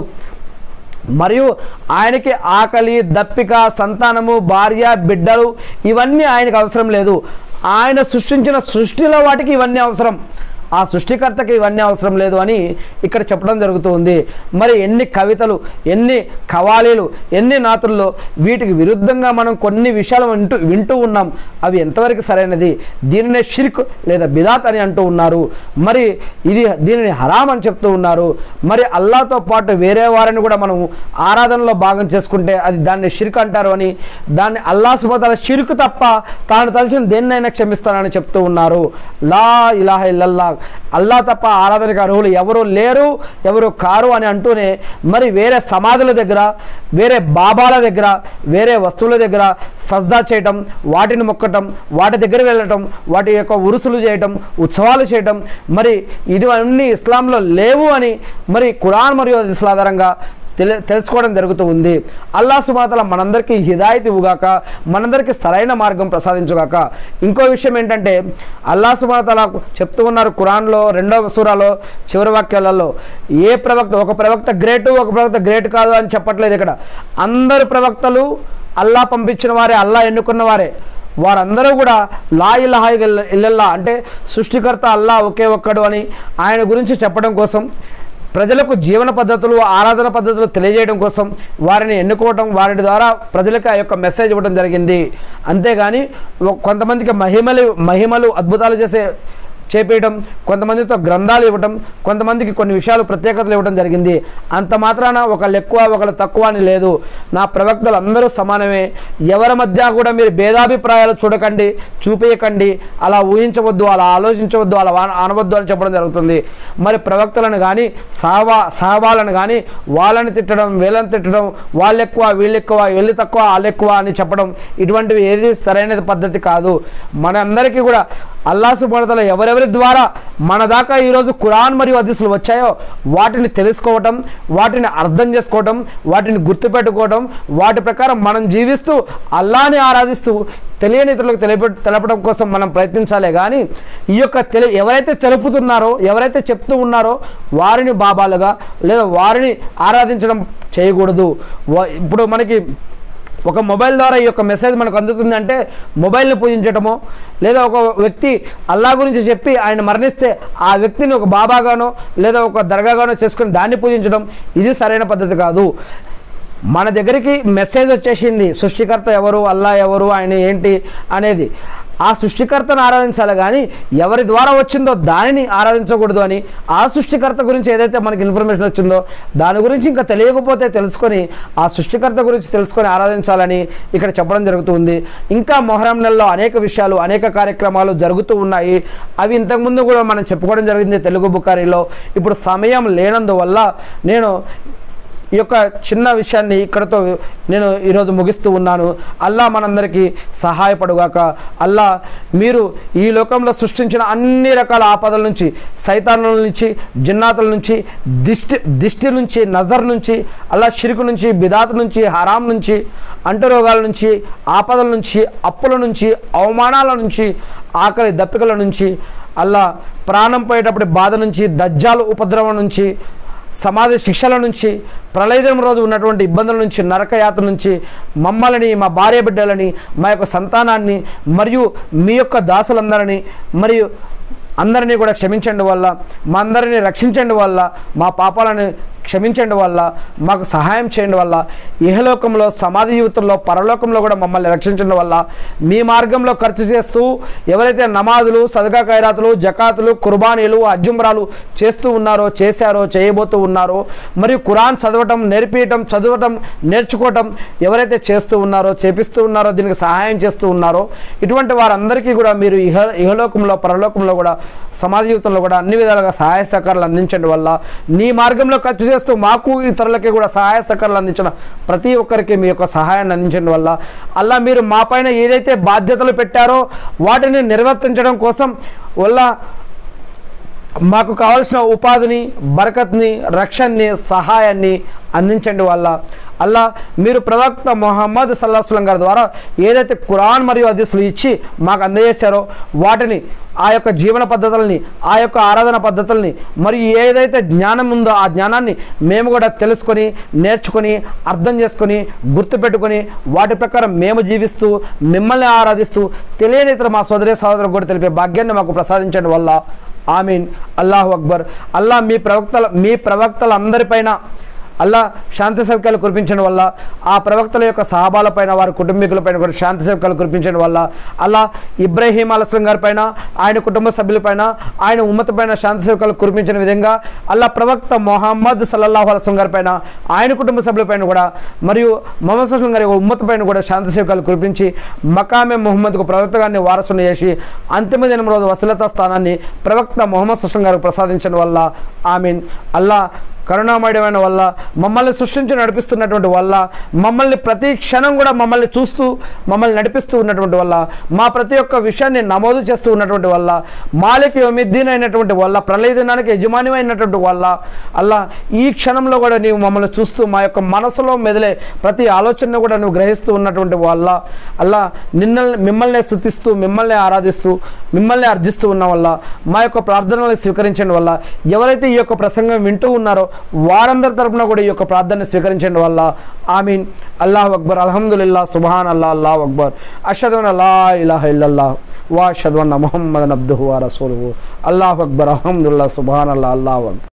మరియు ఆయనకి ఆకలి, దప్పిక, సంతానము, భార్య, బిడ్డలు ఇవన్నీ ఆయనకు అవసరం లేదు. ఆయన సృష్టించిన సృష్టిలో వాటికి ఇవన్నీ అవసరం, ఆ సృష్టికర్తకి ఇవన్నీ అవసరం లేదు అని ఇక్కడ చెప్పడం జరుగుతుంది. మరి ఎన్ని కవితలు, ఎన్ని కవాలీలు, ఎన్ని నాతుల్లో వీటికి విరుద్ధంగా మనం కొన్ని విషయాలు వింటూ వింటూ ఉన్నాం. అవి ఎంతవరకు సరైనది? దీనినే షిర్క్ లేదా బిదాత్ అని అంటూ ఉన్నారు. మరి ఇది దీనిని హరాం అని చెప్తూ ఉన్నారు. మరి అల్లాతో పాటు వేరే వారిని కూడా మనం ఆరాధనలో భాగం చేసుకుంటే అది దాన్ని షిర్క్ అంటారు అని, దాన్ని అల్లా సుబ్హానహు వ తఆలా షిర్క్ తప్ప తాను తలచిన దేన్నైనా క్షమిస్తానని చెప్తూ ఉన్నారు. లా ఇలాహ ఇల్లల్లా, అల్లా తప్ప ఆరాధనకు అర్హులు ఎవరు లేరు, ఎవరు కారు అని అంటూనే మరి వేరే సమాధుల దగ్గర, వేరే బాబాల దగ్గర, వేరే వస్తువుల దగ్గర సజ్దా చేయటం, వాటిని మొక్కటం, వాటి దగ్గర వెళ్ళటం, వాటి యొక్క ఉరుసులు చేయటం, ఉత్సవాలు చేయటం, మరి ఇవన్నీ ఇస్లాంలో లేవు అని మరి ఖురాన్ మరియు హదీసుల ఆధారంగా తెలి తెలుసుకోవడం జరుగుతూ ఉంది. అల్లా సుబ్హానహు వ తఆలా మనందరికీ హిదాయత్ ఇవ్వుగాక, మనందరికీ సరైన మార్గం ప్రసాదించుగాక. ఇంకో విషయం ఏంటంటే అల్లా సుబ్హానహు వ తఆలా చెప్తూ ఉన్నారు ఖురాన్లో రెండవ సూరాలో చివరి వాక్యాలలో, ఏ ప్రవక్త, ఒక ప్రవక్త గ్రేటు, ఒక ప్రవక్త గ్రేట్ కాదు అని చెప్పట్లేదు. ఇక్కడ అందరు ప్రవక్తలు అల్లా పంపించిన వారే, అల్లా ఎన్నుకున్న వారే. వారందరూ కూడా లా ఇలాహ ఇల్లల్లా అంటే సృష్టికర్త అల్లా ఒకే ఒక్కడు అని ఆయన గురించి చెప్పడం కోసం, ప్రజలకు జీవన పద్ధతులు, ఆరాధన పద్ధతులు తెలియజేయడం కోసం వారిని ఎన్నుకోవటం, వారి ద్వారా ప్రజలకు ఆ యొక్క మెసేజ్ ఇవ్వడం జరిగింది. అంతేగాని కొంతమందికి మహిమలు మహిమలు అద్భుతాలు చేసే చేపేయడం, కొంతమందితో గ్రంథాలు ఇవ్వటం, కొంతమందికి కొన్ని విషయాలు ప్రత్యేకతలు ఇవ్వడం జరిగింది. అంత మాత్రాన ఒకళ్ళు ఎక్కువ ఒకళ్ళు తక్కువ అని లేదు. నా ప్రవక్తలు అందరూ సమానమే. ఎవరి మధ్య కూడా మీరు భేదాభిప్రాయాలు చూడకండి, చూపేయకండి, అలా ఊహించవద్దు, అలా ఆలోచించవద్దు, అలా అనవద్దు అని చెప్పడం జరుగుతుంది. మరి ప్రవక్తలను కానీ సహవా సహవాలను కానీ వాళ్ళని తిట్టడం, వీళ్ళని తిట్టడం, వాళ్ళు ఎక్కువ వీళ్ళు ఎక్కువ, వీళ్ళు తక్కువ వాళ్ళు ఎక్కువ అని చెప్పడం, ఇటువంటివి ఏది సరైన పద్ధతి కాదు. మనందరికీ కూడా అల్లా సుబ్హానహు వ తఆలా ఎవరెవరి ద్వారా మన దాకా ఈరోజు ఖురాన్ మరియు హదీసులు వచ్చాయో వాటిని తెలుసుకోవటం, వాటిని అర్థం చేసుకోవటం, వాటిని గుర్తుపెట్టుకోవటం, వాటి ప్రకారం మనం జీవిస్తూ అల్లాని ఆరాధిస్తూ తెలియని ఇతరులకు తెలిప తెలపడం కోసం మనం ప్రయత్నించాలే కానీ ఈ యొక్క తెలి ఎవరైతే తెలుపుతున్నారో, ఎవరైతే చెప్తూ ఉన్నారో వారిని బాబాలుగా లేదా వారిని ఆరాధించడం చేయకూడదు. ఇప్పుడు మనకి ఒక మొబైల్ ద్వారా ఈ యొక్క మెసేజ్ మనకు అందుతుంది అంటే మొబైల్ని పూజించటమో, లేదా ఒక వ్యక్తి అల్లా గురించి చెప్పి ఆయన మరణిస్తే ఆ వ్యక్తిని ఒక బాబాగానో లేదా ఒక దర్గాగానో చేసుకుని దాన్ని పూజించడం ఇది సరైన పద్ధతి కాదు. మన దగ్గరికి మెసేజ్ వచ్చేసింది, సృష్టికర్త ఎవరు, అల్లా ఎవరు, ఆయన ఏంటి అనేది. ఆ సృష్టికర్తను ఆరాధించాలి కానీ ఎవరి ద్వారా వచ్చిందో దానిని ఆరాధించకూడదు అని, ఆ సృష్టికర్త గురించి ఏదైతే మనకి ఇన్ఫర్మేషన్ వచ్చిందో దాని గురించి ఇంకా తెలియకపోతే తెలుసుకొని ఆ సృష్టికర్త గురించి తెలుసుకొని ఆరాధించాలని ఇక్కడ చెప్పడం జరుగుతుంది. ఇంకా మొహరం నెలలో అనేక విషయాలు, అనేక కార్యక్రమాలు జరుగుతూ ఉన్నాయి. అవి ఇంతకుముందు కూడా మనం చెప్పుకోవడం జరిగింది తెలుగు బుకారీలో. ఇప్పుడు సమయం లేనందువల్ల నేను ఈ యొక్క చిన్న విషయాన్ని ఇక్కడతో నేను ఈరోజు ముగిస్తూ ఉన్నాను. అల్లా మనందరికీ సహాయపడుగాక. అల్లా మీరు ఈ లోకంలో సృష్టించిన అన్ని రకాల ఆపదల నుంచి, సైతానుల నుంచి, జిన్నాతుల నుంచి, దిష్టి దిష్టి నుంచి, నజర్ నుంచి, అల్లా షిర్కు నుంచి, బిదాత్ నుంచి, హరాం నుంచి, అంటురోగాల నుంచి, ఆపదల నుంచి, అప్పుల నుంచి, అవమానాల నుంచి, ఆకలి దప్పికల నుంచి, అల్లా ప్రాణం పోయేటప్పుడు బాధ నుంచి, దజ్జాలు ఉపద్రవం నుంచి, సమాధి శిక్షల నుంచి, ప్రళయదినం రోజు ఉన్నటువంటి ఇబ్బందుల నుంచి, నరకయాత్ర నుంచి మమ్మల్ని, మా భార్య బిడ్డలని, మా యొక్క సంతానాన్ని మరియు మీ యొక్క దాసులందరినీ మరియు అందరినీ కూడా క్షమించండి వల్ల, మా అందరినీ రక్షించండి వల్ల, మా పాపాలను క్షమించండి వల్ల, మాకు సహాయం చేయండి వల్ల, ఇహలోకంలో సమాధి జీవితంలో పరలోకంలో కూడా మమ్మల్ని రక్షించండి వల్ల, మీ మార్గంలో ఖర్చు చేస్తూ ఎవరైతే నమాజులు, సదకా ఖైరాతులు, జకాతులు, కుర్బానీలు, అజ్జుమ్రాలు చేస్తూ ఉన్నారో, చేశారో, చేయబోతూ ఉన్నారో, మరియు ఖురాన్ చదవటం, నేర్పించటం, చదవటం, నేర్చుకోవటం ఎవరైతే చేస్తూ ఉన్నారో, చేపిస్తూ ఉన్నారో, దీనికి సహాయం చేస్తూ ఉన్నారో, ఇటువంటి వారందరికీ కూడా మీరు ఇహ ఇహలోకంలో పరలోకంలో కూడా సమాధి జీవితంలో కూడా అన్ని విధాలుగా సహాయ సహకారాలు అందించండి వల్ల, నీ మార్గంలో ఖర్చు చేస్తూ మాకు ఇతరులకి కూడా సహాయ సహకారాలు అందించిన ప్రతి ఒక్కరికి మీ యొక్క సహాయాన్ని అందించడం వల్ల, అల్లా మీరు మా పైన ఏదైతే బాధ్యతలు పెట్టారో వాటిని నిర్వర్తించడం కోసం వల్ల మాకు కావాల్సిన ఉపాధిని, బరకత్ని, రక్షణని, సహాయాన్ని అందించండి వల్ల, అల్లా మీరు ప్రవక్త మొహమ్మద్ సల్లల్లాహు అలైహి వసల్లం గారి ద్వారా ఏదైతే ఖురాన్ మరియు హదీసులు ఇచ్చి మాకు అందజేశారో వాటిని, ఆ యొక్క జీవన పద్ధతులని, ఆ యొక్క ఆరాధన పద్ధతుల్ని, మరియు ఏదైతే జ్ఞానం ఉందో ఆ జ్ఞానాన్ని మేము కూడా తెలుసుకొని, నేర్చుకొని, అర్థం చేసుకొని, గుర్తుపెట్టుకొని వాటి ప్రకారం మేము జీవిస్తూ మిమ్మల్ని ఆరాధిస్తూ తెలియని ఇతర మా సోదరి సహోదరులకు కూడా తెలిపే భాగ్యాన్ని మాకు ప్రసాదించడం వల్ల ఆమీన్. అల్లాహు అక్బర్. అల్లా మీ ప్రవక్తల మీ ప్రవక్తలందరిపైన అల్లా శాంతి సౌఖ్యాలు కురిపించడం వల్ల, ఆ ప్రవక్తల యొక్క సహాబాలపైన, వారి కుటుంబీకులపైన కూడా శాంతి సౌఖ్యాలు కురిపించడం వల్ల, అల్లా ఇబ్రాహీం అలైహిస్సలాం గారి పైన, ఆయన కుటుంబ సభ్యులపైన, ఆయన ఉమ్మత పైన శాంతి సౌఖ్యాలు కురిపించిన విధంగా అల్లా ప్రవక్త మొహమ్మద్ సల్లల్లాహు అలైహి వసల్లం గారి పైన, ఆయన కుటుంబ సభ్యులపైన కూడా, మరియు మొహమ్మద్ సల్లం గారి ఉమ్మత పైన కూడా శాంతి సౌఖ్యాలు కురిపించి మకామే ముహమ్మద్కు ప్రవక్త గారిని వారసుని చేసి అంతిమ దినం రోజు వసలత స్థానాన్ని ప్రవక్త మొహమ్మద్ సల్లం గారికి ప్రసాదించడం వల్ల ఆమీన్. అల్లా కరుణామయుడమైన వల్ల, మమ్మల్ని సృష్టించి నడిపిస్తున్నటువంటి వల్ల, మమ్మల్ని ప్రతి క్షణం కూడా మమ్మల్ని చూస్తూ మమ్మల్ని నడిపిస్తూ ఉన్నటువంటి వల్ల, మా ప్రతి ఒక్క విషయాన్ని నమోదు చేస్తూ ఉన్నటువంటి వల్ల, మాలిక్ యౌమిద్దీన్ అయినటువంటి వల్ల, ప్రళయ దినానికి యజమాని అయినటువంటి వల్ల, అల్లా ఈ క్షణంలో కూడా నీవు మమ్మల్ని చూస్తూ మా యొక్క మనసులో మెదిలే ప్రతి ఆలోచనను కూడా నువ్వు గ్రహిస్తూ ఉన్నటువంటి వల్ల, అల్లా నిన్న మిమ్మల్ని స్తుతిస్తూ, మిమ్మల్ని ఆరాధిస్తూ, మిమ్మల్ని అర్జిస్తూ ఉన్న వల్ల, మా యొక్క ప్రార్థనలు స్వీకరించడం వల్ల, ఎవరైతే ఈ యొక్క ప్రసంగం వింటూ ఉన్నారో వారందరి తరపున కూడా ఈ యొక్క ప్రార్థన స్వీకరించడం వల్ల ఆమీన్. అల్లాహు అక్బర్. అల్హమ్దులిల్లాహ్. సుబ్హాన్ అల్లాహ్. అల్లాహు అక్బర్. అష్హదు అన్ లా ఇలాహ ఇల్లల్లాహ్ వ అష్హదు అన్న ముహమ్మదన్ అబ్దుహు వ రసూలుహు. అల్లాహు అక్బర్. అల్హమ్దులిల్లాహ్. సుబ్హాన్ అల్లాహ్. అల్లాహు అక్బర్.